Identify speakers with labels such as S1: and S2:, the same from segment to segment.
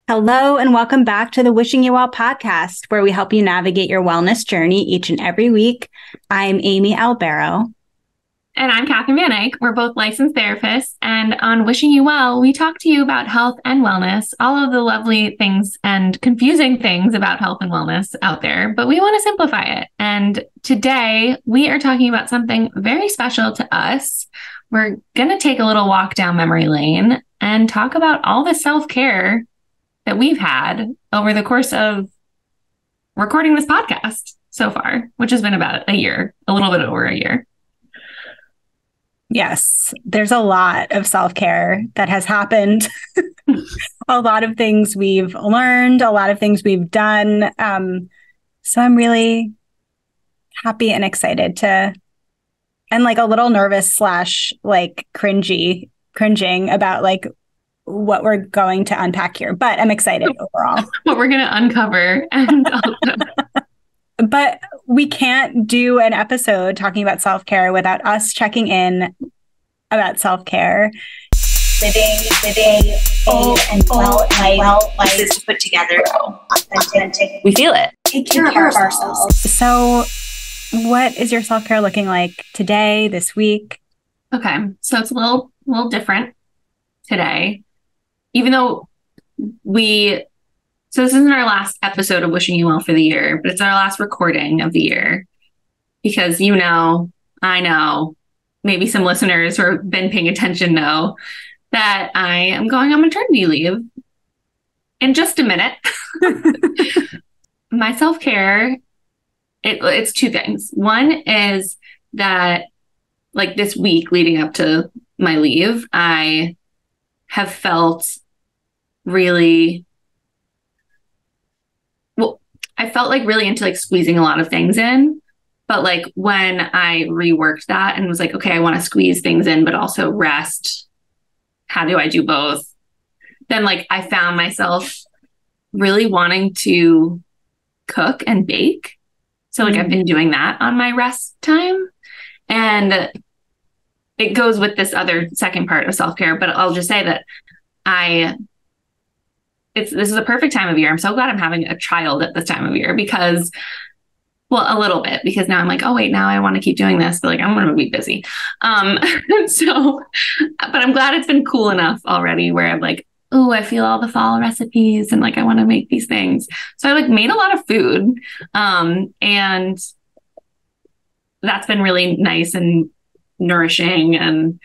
S1: Hello, and welcome back to the Wishing You Well podcast, where we help you navigate your wellness journey each and every week. I'm Amy Albero.
S2: And I'm Catherine Van Eyck. We're both licensed therapists. And on Wishing You Well, we talk to you about health and wellness, all of the lovely things and confusing things about health and wellness out there, but we want to simplify it. And today we are talking about something very special to us. We're going to take a little walk down memory lane and talk about all the self-care that we've had over the course of recording this podcast so far, which has been about a year, a little bit over a year.
S1: Yes, there's a lot of self-care that has happened. A lot of things we've learned, a lot of things we've done. So I'm really happy and excited and like a little nervous / like cringing about like what we're going to unpack here, but I'm excited overall.
S2: What we're going to uncover.
S1: But we can't do an episode talking about self-care without us checking in about self-care.
S3: Living full and well life is put together, authentic.
S2: We feel it.
S3: Take care of ourselves.
S1: So what is your self-care looking like today, this week?
S2: Okay, so it's a little different today. Even though so this isn't our last episode of Wishing You Well for the year, but it's our last recording of the year because I know, maybe some listeners who have been paying attention know that I am going on maternity leave in just a minute. My self-care, it's two things. One is that like this week leading up to my leave, I have felt really really into like squeezing a lot of things in. But like when I reworked that and was like, okay, I want to squeeze things in, but also rest. How do I do both? Then like I found myself really wanting to cook and bake. So like I've been doing that on my rest time. And it goes with this other second part of self-care, but I'll just say that this is a perfect time of year. I'm so glad I'm having a child at this time of year because, well, a little bit, because now I'm like, oh wait, now I want to keep doing this, but like I'm going to be busy. But I'm glad it's been cool enough already where I'm like, oh, I feel all the fall recipes and like I want to make these things. So I like made a lot of food, and that's been really nice and nourishing and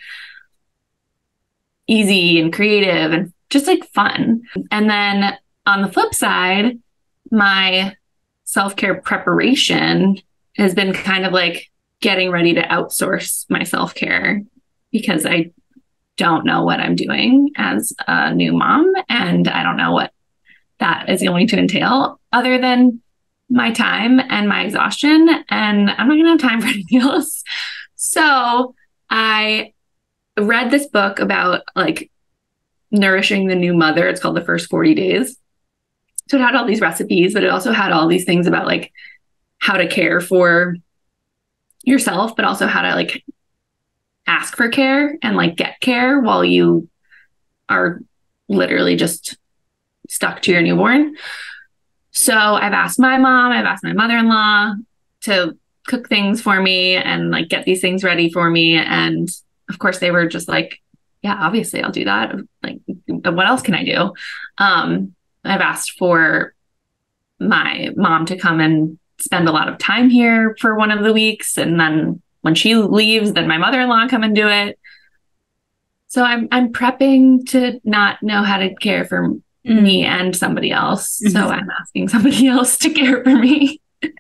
S2: easy and creative and just like fun. And then on the flip side, my self-care preparation has been kind of like getting ready to outsource my self-care because I don't know what I'm doing as a new mom and I don't know what that is going to entail other than my time and my exhaustion, and I'm not gonna have time for anything else. So I read this book about like nourishing the new mother. It's called The First 40 Days. So it had all these recipes, but it also had all these things about like how to care for yourself, but also how to like ask for care and like get care while you are literally just stuck to your newborn. So I've asked my mom, I've asked my mother-in-law to cook things for me and like get these things ready for me. And of course they were just like, yeah, obviously I'll do that. Like, what else can I do? I've asked for my mom to come and spend a lot of time here for one of the weeks. And then when she leaves, then my mother-in-law come and do it. So I'm prepping to not know how to care for me and somebody else. Mm-hmm. So I'm asking somebody else to care for me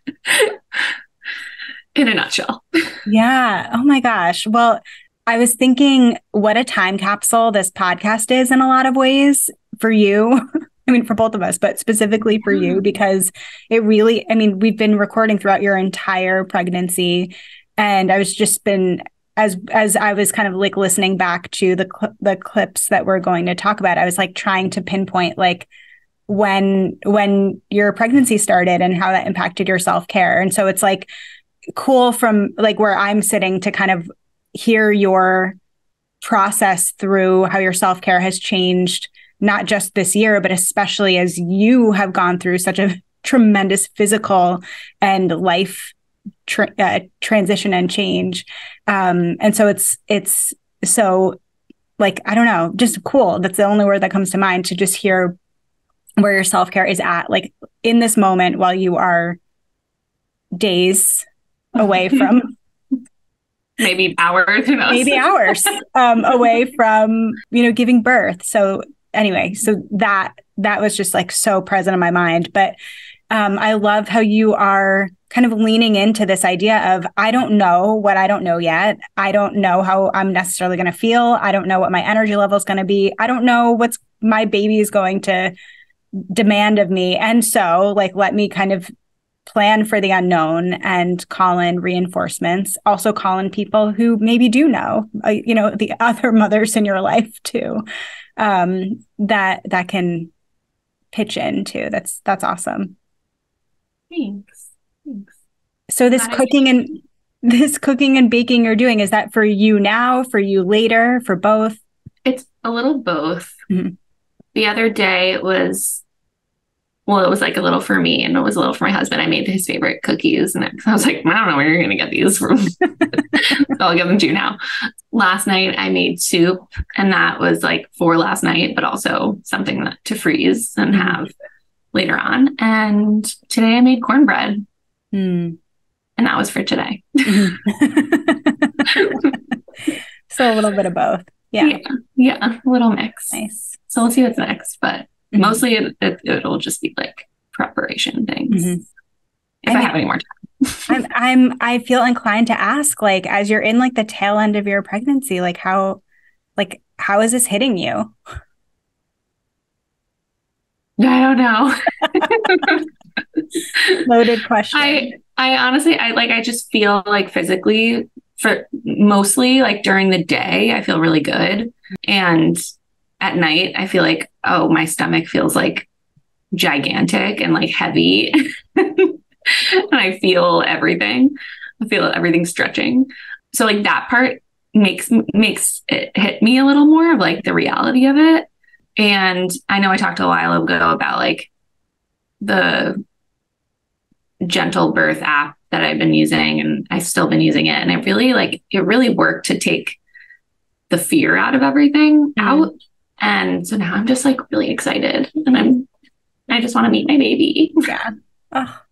S2: in a nutshell.
S1: Yeah. Oh my gosh. Well, I was thinking what a time capsule this podcast is in a lot of ways for you. I mean, for both of us, but specifically for you, because it really, I mean, we've been recording throughout your entire pregnancy. And I was just been, as I was kind of like listening back to the clips that we're going to talk about, I was like trying to pinpoint like when your pregnancy started and how that impacted your self-care. And so it's like cool from like where I'm sitting to kind of hear your process through how your self-care has changed not just this year, but especially as you have gone through such a tremendous physical and life transition and change. And so it's so like, I don't know, just cool. That's the only word that comes to mind, to just hear where your self-care is at, like in this moment, while you are days away from
S2: maybe hours, who knows?
S1: Maybe hours away from, giving birth. So anyway, so that was just like so present in my mind. But I love how you are kind of leaning into this idea of, I don't know what I don't know yet. I don't know how I'm necessarily going to feel. I don't know what my energy level is going to be. I don't know what's my baby is going to demand of me. And so like, let me kind of plan for the unknown and call in reinforcements, also call in people who maybe do know, the other mothers in your life too, that can pitch in too. That's awesome.
S2: Thanks.
S1: So this cooking and baking you're doing, is that for you now, for you later, for both?
S2: It's a little both.
S1: Mm-hmm.
S2: The other day it was like a little for me and it was a little for my husband. I made his favorite cookies and I was like, I don't know where you're going to get these from. So I'll give them to you now. Last night I made soup, and that was like for last night, but also something to freeze and have later on. And today I made cornbread. And that was for today.
S1: So a little bit of both. Yeah,
S2: a little mix.
S1: Nice.
S2: So we'll see what's next, but mostly it'll just be like preparation things. If I have any more time.
S1: I feel inclined to ask, like, as you're in like the tail end of your pregnancy, like how is this hitting you?
S2: I don't know.
S1: Loaded question.
S2: I honestly, I just feel like physically, for mostly like during the day, I feel really good. And at night, I feel like, oh, my stomach feels like gigantic and like heavy. And I feel everything. I feel everything stretching. So like that part makes it hit me a little more of like the reality of it. And I know I talked a while ago about like the Gentle Birth app that I've been using, and I've still been using it. And it really worked to take the fear out of everything out. And so now I'm just like really excited, and I just want to meet my baby.
S1: Yeah. Oh,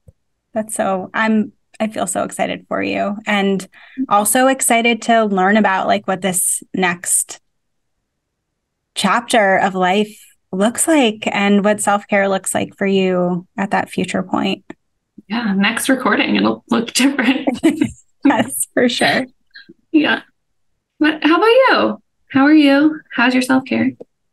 S1: I feel so excited for you, and also excited to learn about like what this next chapter of life looks like and what self-care looks like for you at that future point.
S2: Yeah. Next recording, it'll look different.
S1: Yes, for sure.
S2: Yeah. But how about you? How are you? How's your self-care?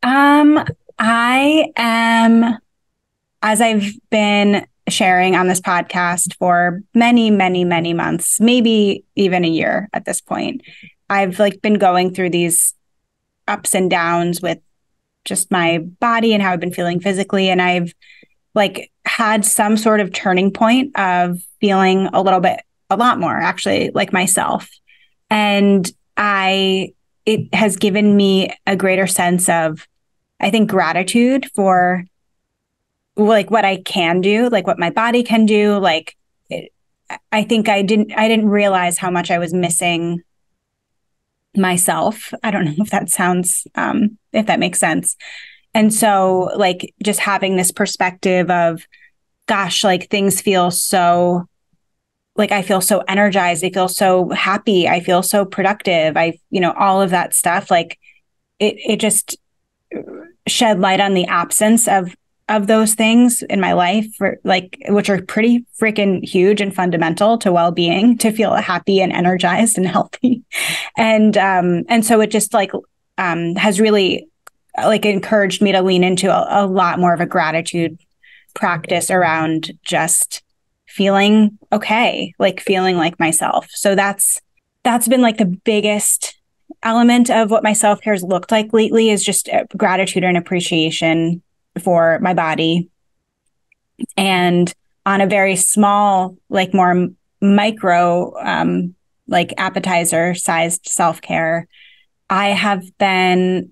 S1: I am, as I've been sharing on this podcast for many, many, many months, maybe even a year at this point, I've like been going through these ups and downs with just my body and how I've been feeling physically. And I've like had some sort of turning point of feeling a lot more actually like myself. And it has given me a greater sense of, I think, gratitude for like what I can do, like what my body can do. Like, I think I didn't realize how much I was missing myself. I don't know if that sounds, if that makes sense. And so like just having this perspective of, gosh, like things feel so, like I feel so energized. I feel so happy. I feel so productive. All of that stuff, like it just shed light on the absence of those things in my life, which are pretty freaking huge and fundamental to well-being, to feel happy and energized and healthy. And so it just has really like encouraged me to lean into a lot more of a gratitude practice around just feeling okay, like feeling like myself. So that's been like the biggest element of what my self-care has looked like lately, is just gratitude and appreciation for my body. And on a very small, like more micro, like appetizer sized self-care, I have been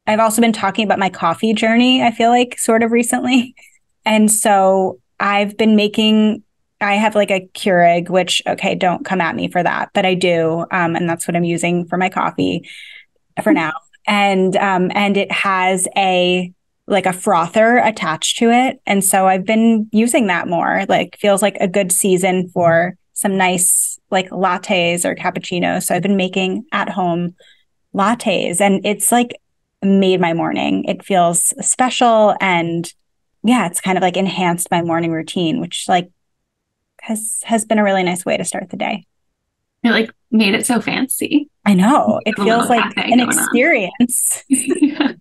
S1: I've also been talking about my coffee journey, I feel like, sort of recently. And so I've been I have like a Keurig, which, okay, don't come at me for that, but I do. And that's what I'm using for my coffee for now. And it has a frother attached to it. And so I've been using that more. Like, feels like a good season for some nice like lattes or cappuccinos. So I've been making at home lattes, and it's like made my morning. It feels special, and yeah, it's kind of like enhanced my morning routine, which like has been a really nice way to start the day.
S2: It like made it so fancy.
S1: I know. It feels like an experience.
S2: Yeah.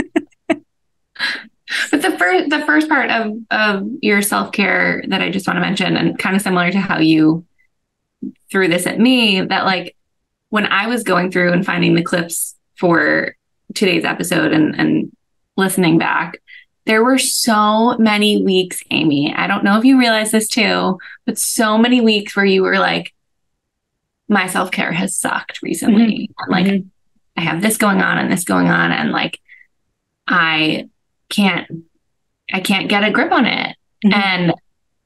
S2: But the first part of your self-care that I just want to mention, and kind of similar to how you threw this at me, that like when I was going through and finding the clips for today's episode and listening back, there were so many weeks, Amy, I don't know if you realize this too, but so many weeks where you were like, my self-care has sucked recently.
S1: Mm-hmm.
S2: And like, I have this going on and this going on, and like, I can't get a grip on it. Mm-hmm. And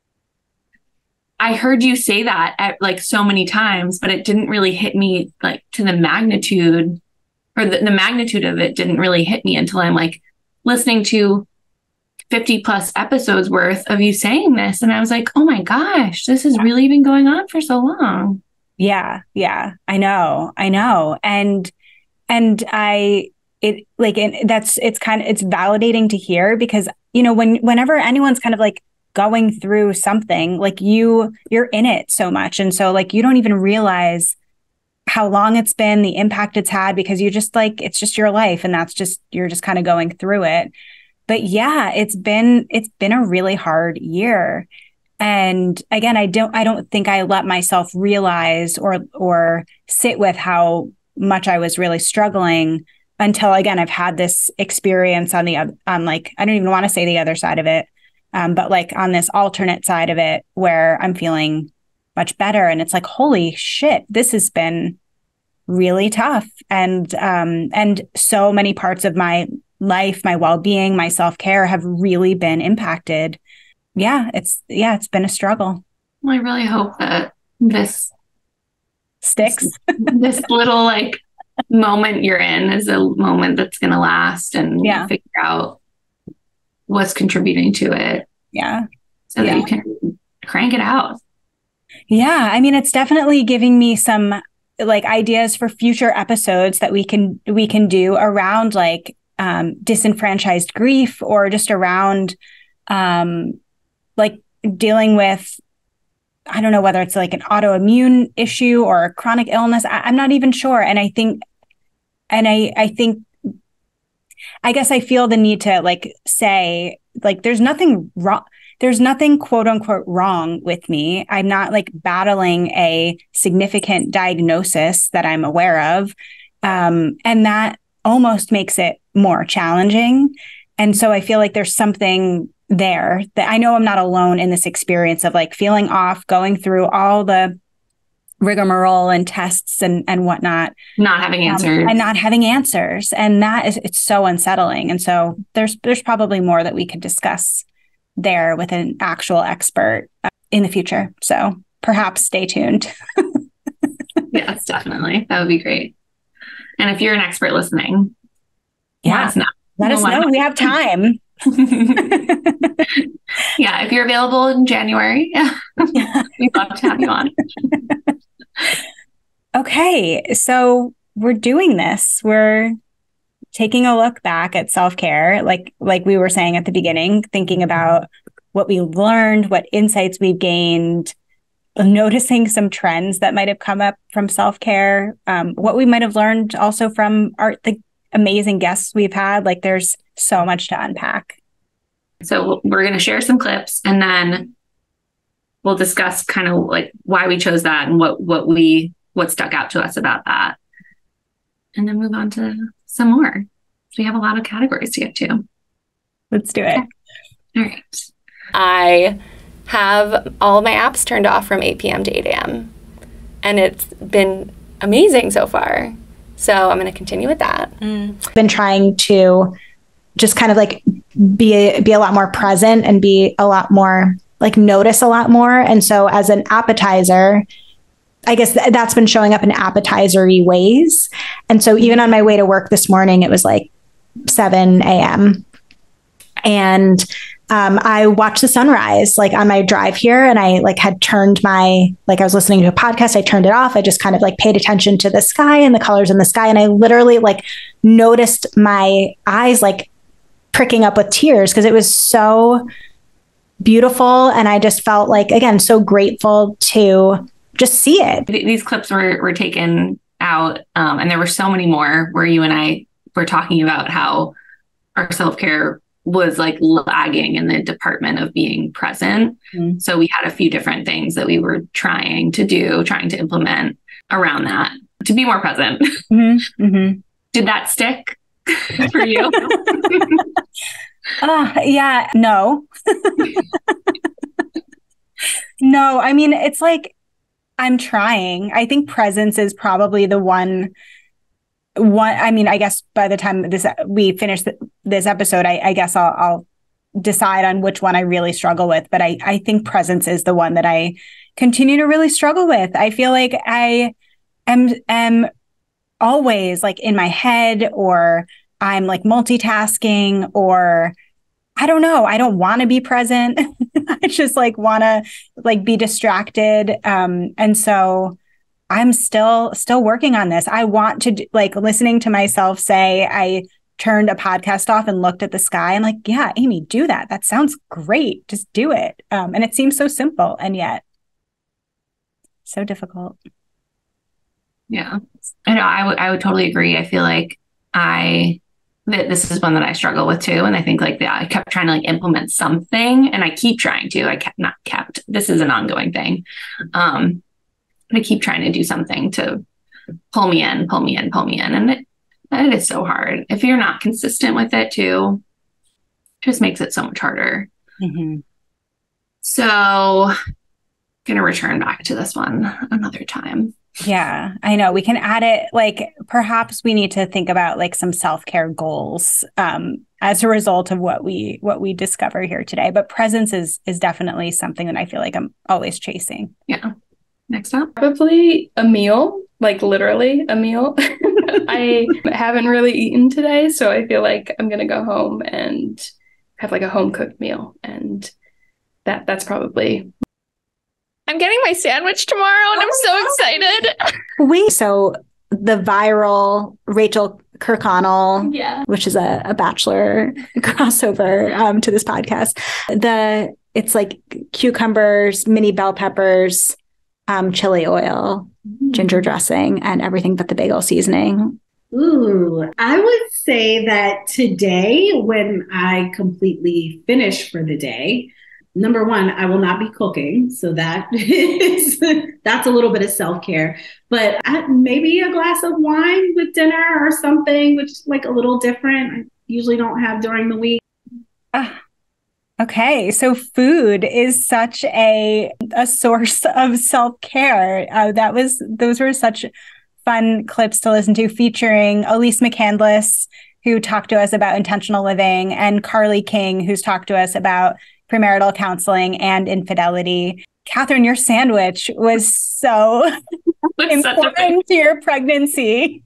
S2: I heard you say that at like so many times, but it didn't really hit me like to the magnitude, or the magnitude of it didn't really hit me until I'm like listening to 50 plus episodes worth of you saying this. And I was like, oh my gosh, this has really been going on for so long.
S1: Yeah. Yeah. I know. And it's validating to hear, because, you know, whenever anyone's kind of like going through something, like you're in it so much. And so like, you don't even realize how long it's been, the impact it's had, because you just like, it's just your life, and you're just kind of going through it. But yeah, it's been a really hard year. And again, I don't think I let myself realize or sit with how much I was really struggling until, again, I've had this experience on like, I don't even want to say the other side of it, but like on this alternate side of it where I'm feeling much better. And it's like, holy shit, this has been really tough. And so many parts of my life, my well-being, my self-care have really been impacted. Yeah, it's been a struggle.
S2: Well, I really hope that this
S1: sticks.
S2: This little like moment you're in is a moment that's going to last, and figure out what's contributing to it.
S1: Yeah.
S2: So that you can crank it out.
S1: Yeah. I mean, it's definitely giving me some like ideas for future episodes that we can do around like disenfranchised grief, or just around like dealing with, I don't know whether it's like an autoimmune issue or a chronic illness. I'm not even sure. And I think, I guess I feel the need to like say, like, there's nothing wrong. There's nothing quote unquote wrong with me. I'm not like battling a significant diagnosis that I'm aware of. And that almost makes it more challenging. And so I feel like there's something there that I know I'm not alone in this experience of like feeling off, going through all the rigmarole and tests and whatnot,
S2: not having answers
S1: and not having answers. And it's so unsettling. And so there's probably more that we could discuss there with an actual expert in the future. So perhaps stay tuned.
S2: Yes, definitely. That would be great. And if you're an expert listening, let us know.
S1: Let us know. We have time.
S2: Yeah, if you're available in January, we'd love to have you on.
S1: Okay, so we're doing this. We're taking a look back at self-care, like we were saying at the beginning, thinking about what we learned, what insights we've gained, noticing some trends that might have come up from self-care, what we might have learned also from the amazing guests we've had. Like, there's so much to unpack.
S2: So we're going to share some clips, and then we'll discuss kind of like why we chose that and what stuck out to us about that. And then move on to some more. So we have a lot of categories to get to.
S1: Let's do it.
S2: Okay. All right.
S4: I have all of my apps turned off from 8 p.m. to 8 a.m. And it's been amazing so far. So I'm going to continue with that.
S1: Been trying to just kind of like be a lot more present and be a lot more like notice a lot more. And so as an appetizer, I guess that's been showing up in appetizer-y ways. And so even on my way to work this morning, it was like 7 a.m. And I watched the sunrise like on my drive here, and I like had turned I was listening to a podcast. I turned it off. I just kind of like paid attention to the sky and the colors in the sky. And I literally like noticed my eyes like pricking up with tears because it was so beautiful. And I just felt like, again, so grateful to just see it.
S2: These clips were taken out, and there were so many more where you and I were talking about how our self-care was like lagging in the department of being present. Mm-hmm. So we had a few different things that we were trying to implement around that to be more present. Mm-hmm. Mm-hmm. Did that stick for you?
S1: Yeah, no. No, I mean, it's like, I'm trying. I think presence is probably the one, I mean, I guess by the time we finish this episode, I guess I'll decide on which one I really struggle with. But I think presence is the one that I continue to really struggle with. I feel like I am always like in my head, or I'm like multitasking, or I don't know. I don't want to be present. I just like want to like be distracted. And so I'm still working on this. I want to like listening to myself say, I turned a podcast off and looked at the sky. I'm like, yeah, Amy, do that. That sounds great. Just do it. And it seems so simple and yet so difficult.
S2: Yeah, I know. I would totally agree. I feel like this is one that I struggle with too. And I think like I kept trying to like implement something, and I keep trying to, this is an ongoing thing. I keep trying to do something to pull me in. And it is so hard. If you're not consistent with it too, it just makes it so much harder. Mm-hmm. So going to return back to this one another time.
S1: Yeah, I know. We can add it. Like perhaps we need to think about like some self-care goals as a result of what we discover here today. But presence is definitely something that I feel like I'm always chasing.
S2: Yeah. Next up.
S5: Probably a meal, like literally a meal. I haven't really eaten today, so I feel like I'm going to go home and have like a home cooked meal. And that's probably...
S4: I'm getting my sandwich tomorrow and I'm so excited.
S1: So the viral Rachel Kirkconnell, which is a Bachelor crossover to this podcast. It's like cucumbers, mini bell peppers, chili oil, ginger dressing, and everything but the bagel seasoning.
S6: Ooh, I would say that today, when I completely finish for the day, number one, I will not be cooking. So that's a little bit of self-care, but maybe a glass of wine with dinner or something, which is like a little different. I usually don't have during the week.
S1: Okay. So food is such a source of self-care. Those were such fun clips to listen to, featuring Elise McCandless, who talked to us about intentional living, and Carly King, who's talked to us about premarital counseling and infidelity. Catherine, your sandwich was so important to your pregnancy.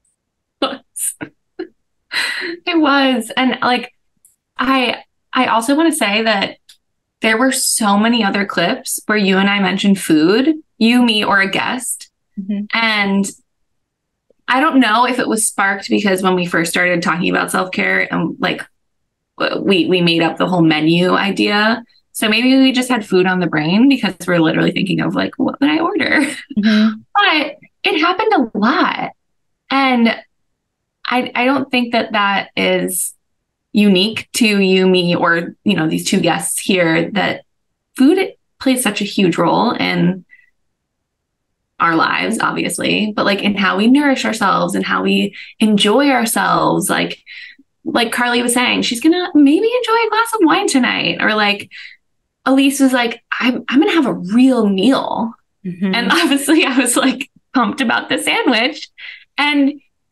S2: It was. And like, I also want to say that there were so many other clips where you and I mentioned food, you, me, or a guest. Mm-hmm. And I don't know if it was sparked because when we first started talking about self-care and like, we made up the whole menu idea. So maybe we just had food on the brain because we're literally thinking of like, what would I order? Mm-hmm. But it happened a lot. And I don't think that is unique to you, me, or, these two guests here, that food plays such a huge role in our lives, obviously, but like in how we nourish ourselves and how we enjoy ourselves. Like Carly was saying, she's going to maybe enjoy a glass of wine tonight. Or like Elise was like, I'm going to have a real meal. Mm-hmm. And obviously I was like pumped about the sandwich. And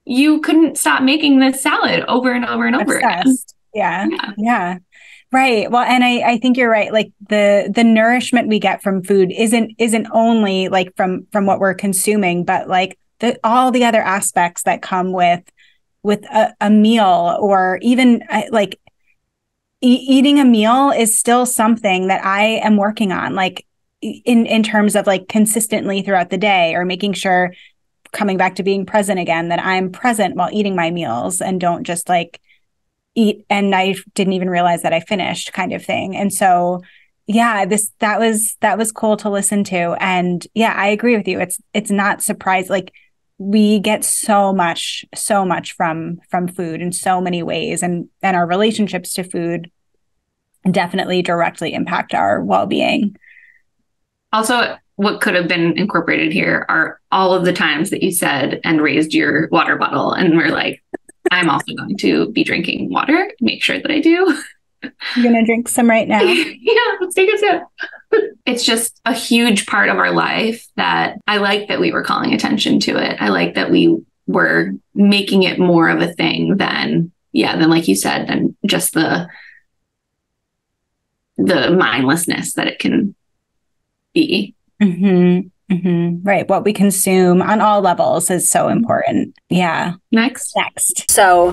S2: you couldn't stop making this salad over and over and over again.
S1: Obsessed. Yeah. Right. Well, and I think you're right. Like the nourishment we get from food isn't only like from what we're consuming, but like all the other aspects that come with a meal, or even like eating a meal is still something that I am working on, like in terms of like consistently throughout the day, or making sure, coming back to being present again, that I'm present while eating my meals and don't just like eat and I didn't even realize that I finished, kind of thing. And so yeah, that was cool to listen to. And yeah, I agree with you. It's not surprising. Like we get so much from food in so many ways, and our relationships to food definitely directly impact our well-being.
S2: Also, what could have been incorporated here are all of the times that you said and raised your water bottle and we're like, I'm also going to be drinking water. Make sure that I do.
S1: I'm going to drink some right now.
S2: Yeah, let's take a sip. It's just a huge part of our life that I like that we were calling attention to it. I like that we were making it more of a thing than like you said, than just the mindlessness that it can be.
S1: Mm-hmm. Mm-hmm. Right. What we consume on all levels is so important. Yeah.
S2: Next.
S1: So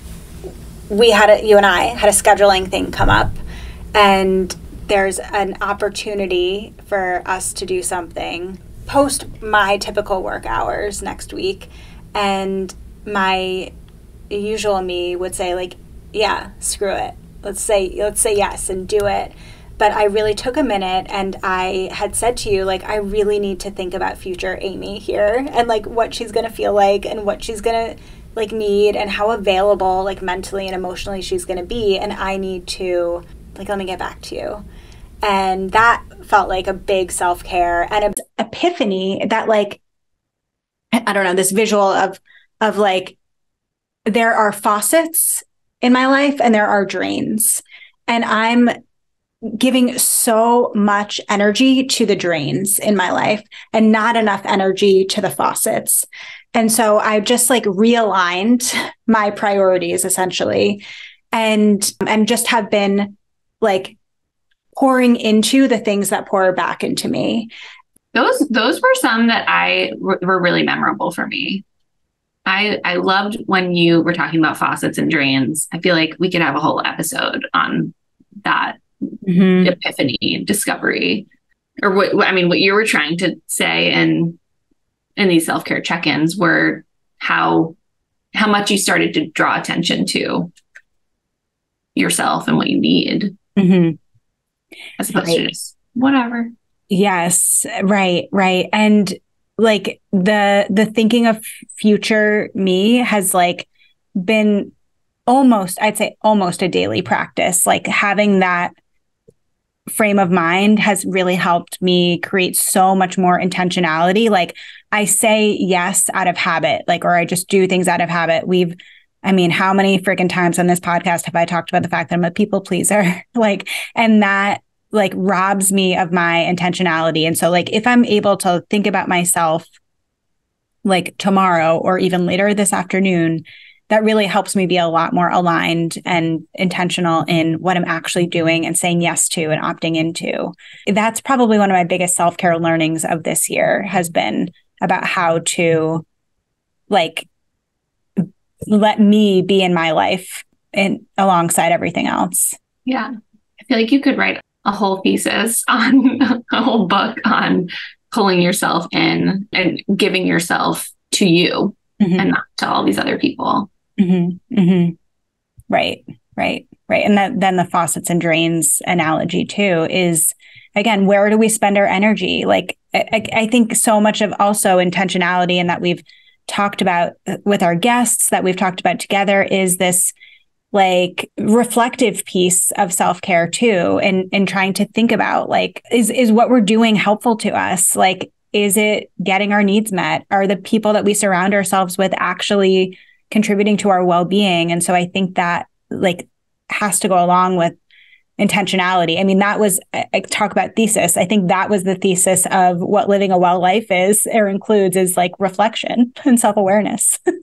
S1: you and I had a scheduling thing come up, and there's an opportunity for us to do something post my typical work hours next week. And my usual me would say like, yeah, screw it. Let's say yes and do it. But I really took a minute, and I had said to you, like, I really need to think about future Amy here, and like what she's going to feel like and what she's going to like need, and how available like mentally and emotionally she's going to be. And I need to like, let me get back to you. And that felt like a big self-care and an epiphany that like, I don't know, this visual of like, there are faucets in my life and there are drains, and I'm giving so much energy to the drains in my life and not enough energy to the faucets. And so I just like realigned my priorities essentially, and just have been like pouring into the things that pour back into me.
S2: Those were some that were really memorable for me. I loved when you were talking about faucets and drains. I feel like we could have a whole episode on that. Mm-hmm. Epiphany, discovery, or what you were trying to say in these self-care check-ins were how much you started to draw attention to yourself and what you need,
S1: mm-hmm.
S2: as opposed to just whatever.
S1: Yes, right. And like the thinking of future me has like been I'd say almost a daily practice. Like having that frame of mind has really helped me create so much more intentionality. Like I say yes out of habit, like, or I just do things out of habit. How many freaking times on this podcast have I talked about the fact that I'm a people pleaser? Like, and that like robs me of my intentionality. And so like, if I'm able to think about myself like tomorrow or even later this afternoon, that really helps me be a lot more aligned and intentional in what I'm actually doing and saying yes to and opting into. That's probably one of my biggest self-care learnings of this year, has been about how to like let me be in my life and alongside everything else.
S2: Yeah. I feel like you could write a whole thesis on a whole book on pulling yourself in and giving yourself to you, mm-hmm. and not to all these other people.
S1: Mm-hmm. Mm-hmm. Right. And then the faucets and drains analogy too is, again, where do we spend our energy? Like, I think so much of also intentionality, and that we've talked about with our guests, that we've talked about together, is this like reflective piece of self-care too. And trying to think about like, is what we're doing helpful to us? Like, is it getting our needs met? Are the people that we surround ourselves with actually contributing to our well-being? And so I think that like has to go along with intentionality. I mean, that was, I talk about thesis. I think that was the thesis of what living a well life is, or includes, is like reflection and self-awareness.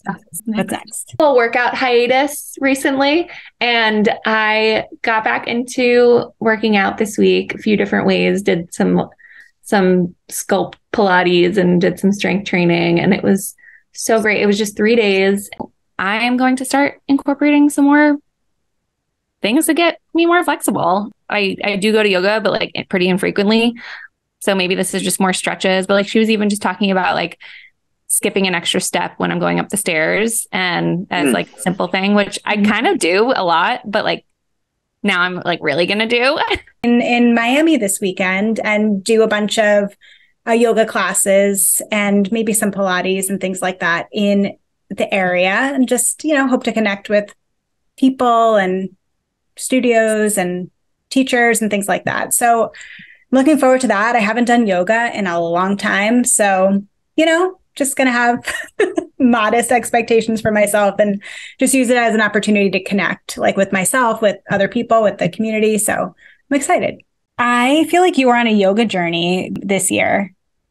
S1: What's next?
S4: Little workout hiatus recently, and I got back into working out this week a few different ways. Did some sculpt Pilates and did some strength training, and it was so great. It was just 3 days. I am going to start incorporating some more things to get me more flexible. I do go to yoga, but like pretty infrequently. So maybe this is just more stretches, but like she was even just talking about like skipping an extra step when I'm going up the stairs, and as like a simple thing, which I kind of do a lot, but like now I'm like really going to do.
S1: In Miami this weekend and do a bunch of yoga classes and maybe some Pilates and things like that in the area, and just, you know, hope to connect with people and studios and teachers and things like that. So looking forward to that. I haven't done yoga in a long time. So, you know, just going to have modest expectations for myself and just use it as an opportunity to connect, like with myself, with other people, with the community. So I'm excited. I feel like you were on a yoga journey this year.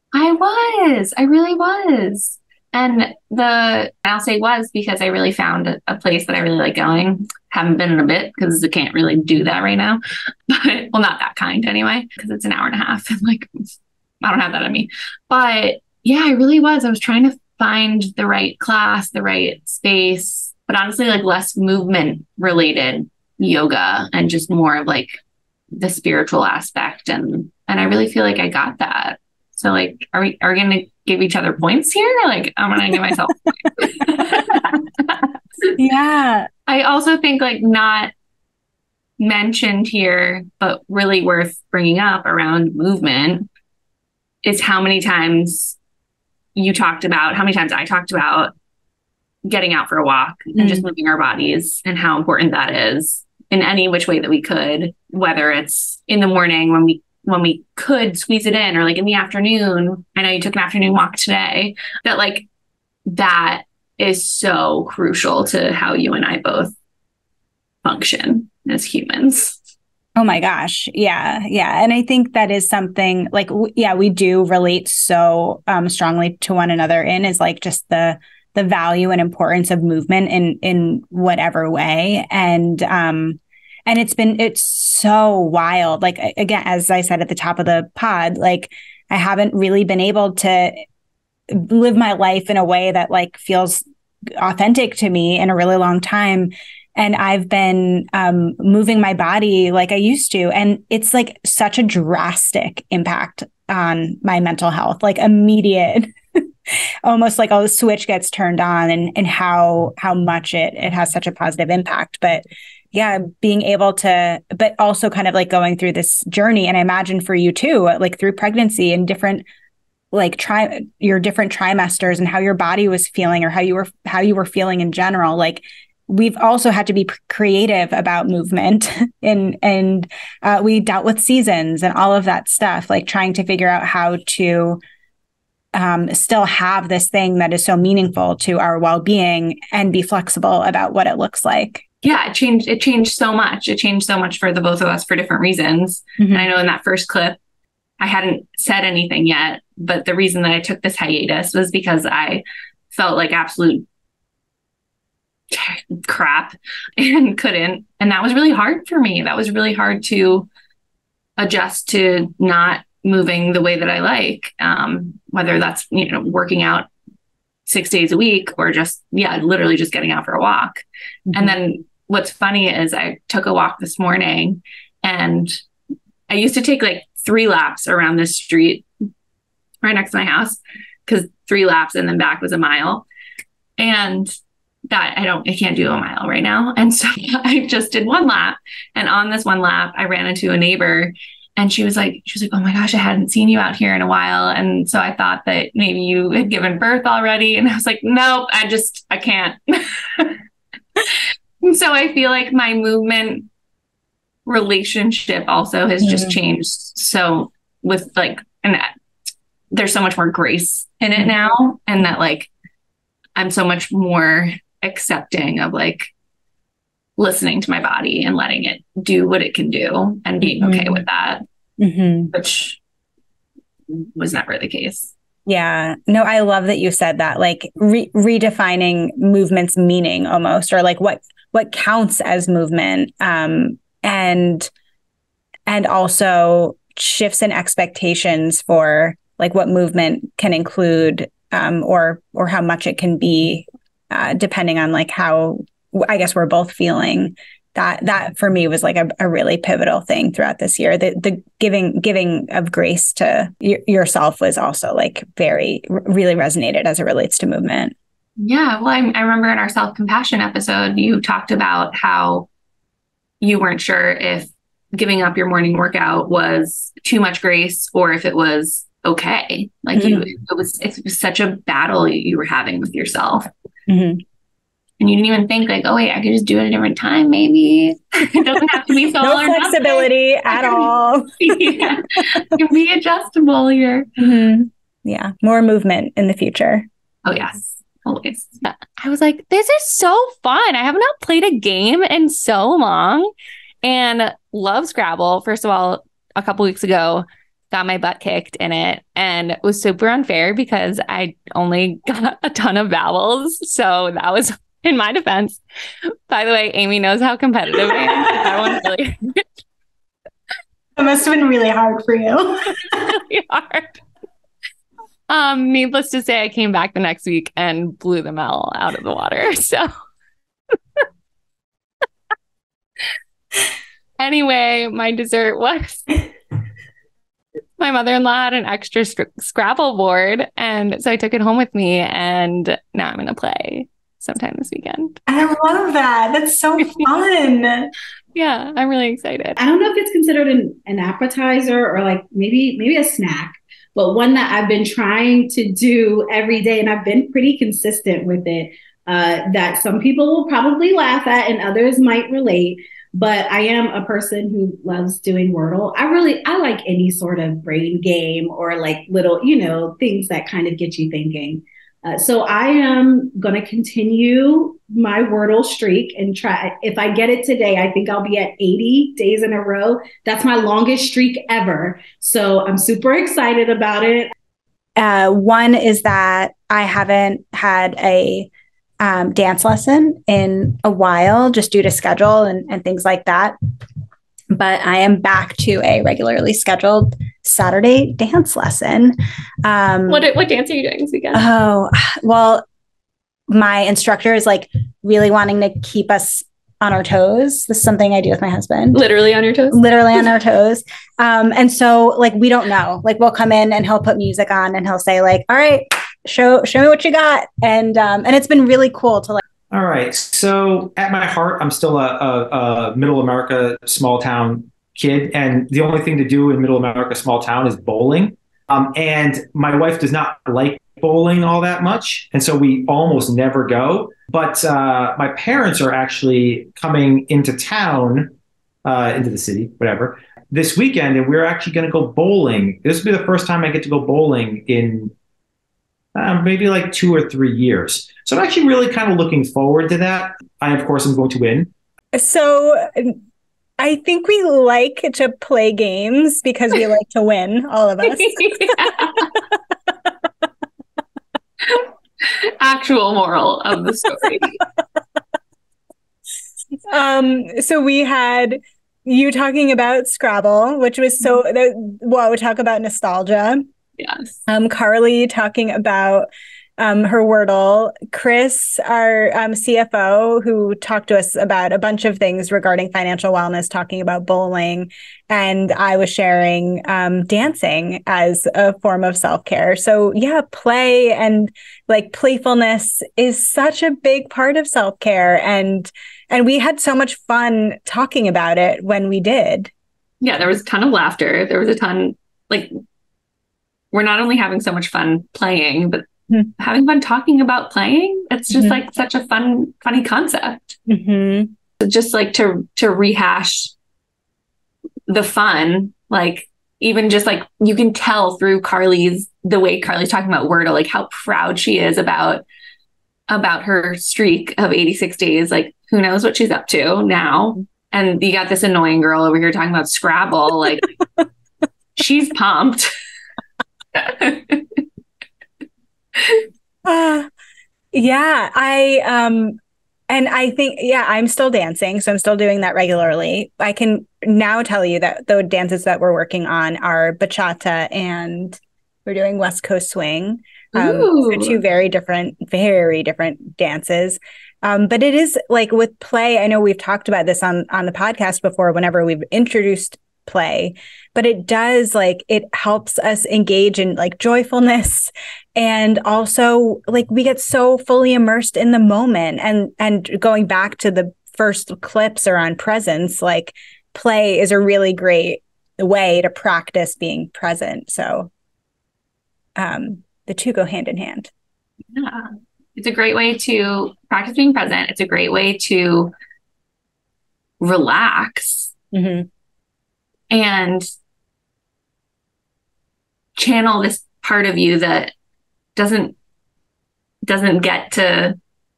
S2: I really was. And I'll say was because I really found a place that I really like going. Haven't been in a bit because I can't really do that right now. But, well, not that kind anyway, because it's an hour and a half. And like, I don't have that in me. But yeah, I really was. I was trying to find the right class, the right space, but honestly, like less movement related yoga and just more of like the spiritual aspect. And I really feel like I got that. So like, are we going to give each other points here? Like, I'm going to give myself points.
S1: Yeah.
S2: I also think like not mentioned here, but really worth bringing up around movement is how many times I talked about getting out for a walk and just moving our bodies and how important that is in any which way that we could, whether it's in the morning when we could squeeze it in, or like in the afternoon. I know you took an afternoon walk today. That is so crucial to how you and I both function as humans.
S1: Oh my gosh. Yeah. Yeah. And I think that is something like, we do relate so strongly to one another is like just the value and importance of movement in whatever way. And it's so wild. Like, again, as I said at the top of the pod, like I haven't really been able to live my life in a way that like feels authentic to me in a really long time. And I've been moving my body like I used to. And it's like such a drastic impact on my mental health, like immediate, almost like a switch gets turned on, and how much it has such a positive impact. But yeah, being able to, but also kind of like going through this journey. And I imagine for you too, like through pregnancy and different, like your different trimesters and how your body was feeling or how you were feeling in general, like we've also had to be creative about movement and we dealt with seasons and all of that stuff, like trying to figure out how to still have this thing that is so meaningful to our well-being and be flexible about what it looks like.
S2: Yeah, it changed so much. It changed so much for the both of us for different reasons. Mm-hmm. And I know in that first clip, I hadn't said anything yet, but the reason that I took this hiatus was because I felt like absolute crap and couldn't. And that was really hard for me. That was really hard to adjust to not moving the way that I like, whether that's, working out 6 days a week or just, literally just getting out for a walk. Mm-hmm. And then what's funny is I took a walk this morning, and I used to take like 3 laps around this street right next to my house, because 3 laps and then back was a mile. And that I can't do a mile right now. And so I just did 1 lap. And on this 1 lap, I ran into a neighbor, and she was like, oh my gosh, I hadn't seen you out here in a while. And so I thought that maybe you had given birth already. And I was like, nope, I can't. And so I feel like my movement relationship also has just changed. So with like, and there's so much more grace in it now. And that like, I'm so much more accepting of like listening to my body and letting it do what it can do and being okay with that, which was never the case.
S1: Yeah. No, I love that you said that, like redefining movement's meaning almost, or like what counts as movement. And also shifts in expectations for like what movement can include, or how much it can be, depending on like how I guess we're both feeling. That for me was like a really pivotal thing throughout this year. The giving of grace to yourself was also like really resonated as it relates to movement.
S2: Yeah. Well, I remember in our self-compassion episode, you talked about how you weren't sure if giving up your morning workout was too much grace or if it was okay. Like it was such a battle you were having with yourself.
S1: Mm-hmm.
S2: And you didn't even think like, oh wait, I could just do it at a different time. Maybe it doesn't have to be so
S1: no flexibility at all.
S2: Yeah. It can be adjustable here.
S1: Mm-hmm. Yeah. More movement in the future.
S2: Oh yes. Always.
S4: I was like, this is so fun. I have not played a game in so long and love Scrabble. First of all, a couple weeks ago, got my butt kicked in it, and it was super unfair because I only got a ton of vowels. So that was in my defense. By the way, Amy knows how competitive I am. That one really
S1: It must have been really hard for you.
S4: really hard. Needless to say, I came back the next week and blew them all out of the water. So anyway, my dessert was my mother-in-law had an extra Scrabble board. And so I took it home with me, and now I'm going to play sometime this weekend.
S1: I love that. That's so fun.
S4: Yeah, I'm really excited.
S6: I don't know if it's considered an appetizer or like maybe a snack, but one that I've been trying to do every day, and I've been pretty consistent with it, that some people will probably laugh at and others might relate. But I am a person who loves doing Wordle. I like any sort of brain game or like little, things that kind of get you thinking. So I am going to continue my Wordle streak and try. If I get it today, I think I'll be at 80 days in a row. That's my longest streak ever. So I'm super excited about it.
S1: One is that I haven't had a dance lesson in a while, just due to schedule and things like that. But I am back to a regularly scheduled Saturday dance lesson.
S4: What dance are you doing this weekend?
S1: Oh, well, my instructor is like really wanting to keep us on our toes. This is something I do with my husband.
S4: Literally on your toes?
S1: Literally on our toes. And so like, we don't know, like we'll come in and he'll put music on and he'll say like, all right, show me what you got. And it's been really cool to like.
S7: All right. So at my heart, I'm still a middle America small town kid. And the only thing to do in middle America small town is bowling. And my wife does not like bowling all that much. And so we almost never go. But my parents are actually coming into town, into the city, whatever, this weekend. And we're actually going to go bowling. This will be the first time I get to go bowling in maybe like 2 or 3 years. So I'm actually really kind of looking forward to that. I, of course, am going to win.
S1: So I think we like to play games because we like to win, all of us.
S2: Actual moral of the story.
S1: So we had you talking about Scrabble, which was we talk about nostalgia.
S2: Yes.
S1: Carly talking about her Wordle, Chris, our CFO, who talked to us about a bunch of things regarding financial wellness, talking about bowling, and I was sharing dancing as a form of self-care. So yeah, play and like playfulness is such a big part of self-care, and we had so much fun talking about it when we did.
S2: Yeah, there was a ton of laughter. There was a ton, like, we're not only having so much fun playing, but having fun talking about playing. It's just like such a funny concept. Just like to rehash the fun, like even just like you can tell through the way Carly's talking about Wordle, like how proud she is about her streak of 86 days. Like who knows what she's up to now. And you got this annoying girl over here talking about Scrabble. Like she's pumped.
S1: Yeah, and I think, yeah, I'm still dancing. So I'm still doing that regularly. I can now tell you that the dances that we're working on are bachata and we're doing West Coast swing. So two very different dances. But it is like with play, I know we've talked about this on the podcast before, whenever we've introduced play, but it does, like, it helps us engage in like joyfulness, and also like we get so fully immersed in the moment. And going back to the first clips around presence, like play is a really great way to practice being present. So the two go hand in hand.
S2: Yeah. It's a great way to practice being present. It's a great way to relax and channel this part of you that doesn't get to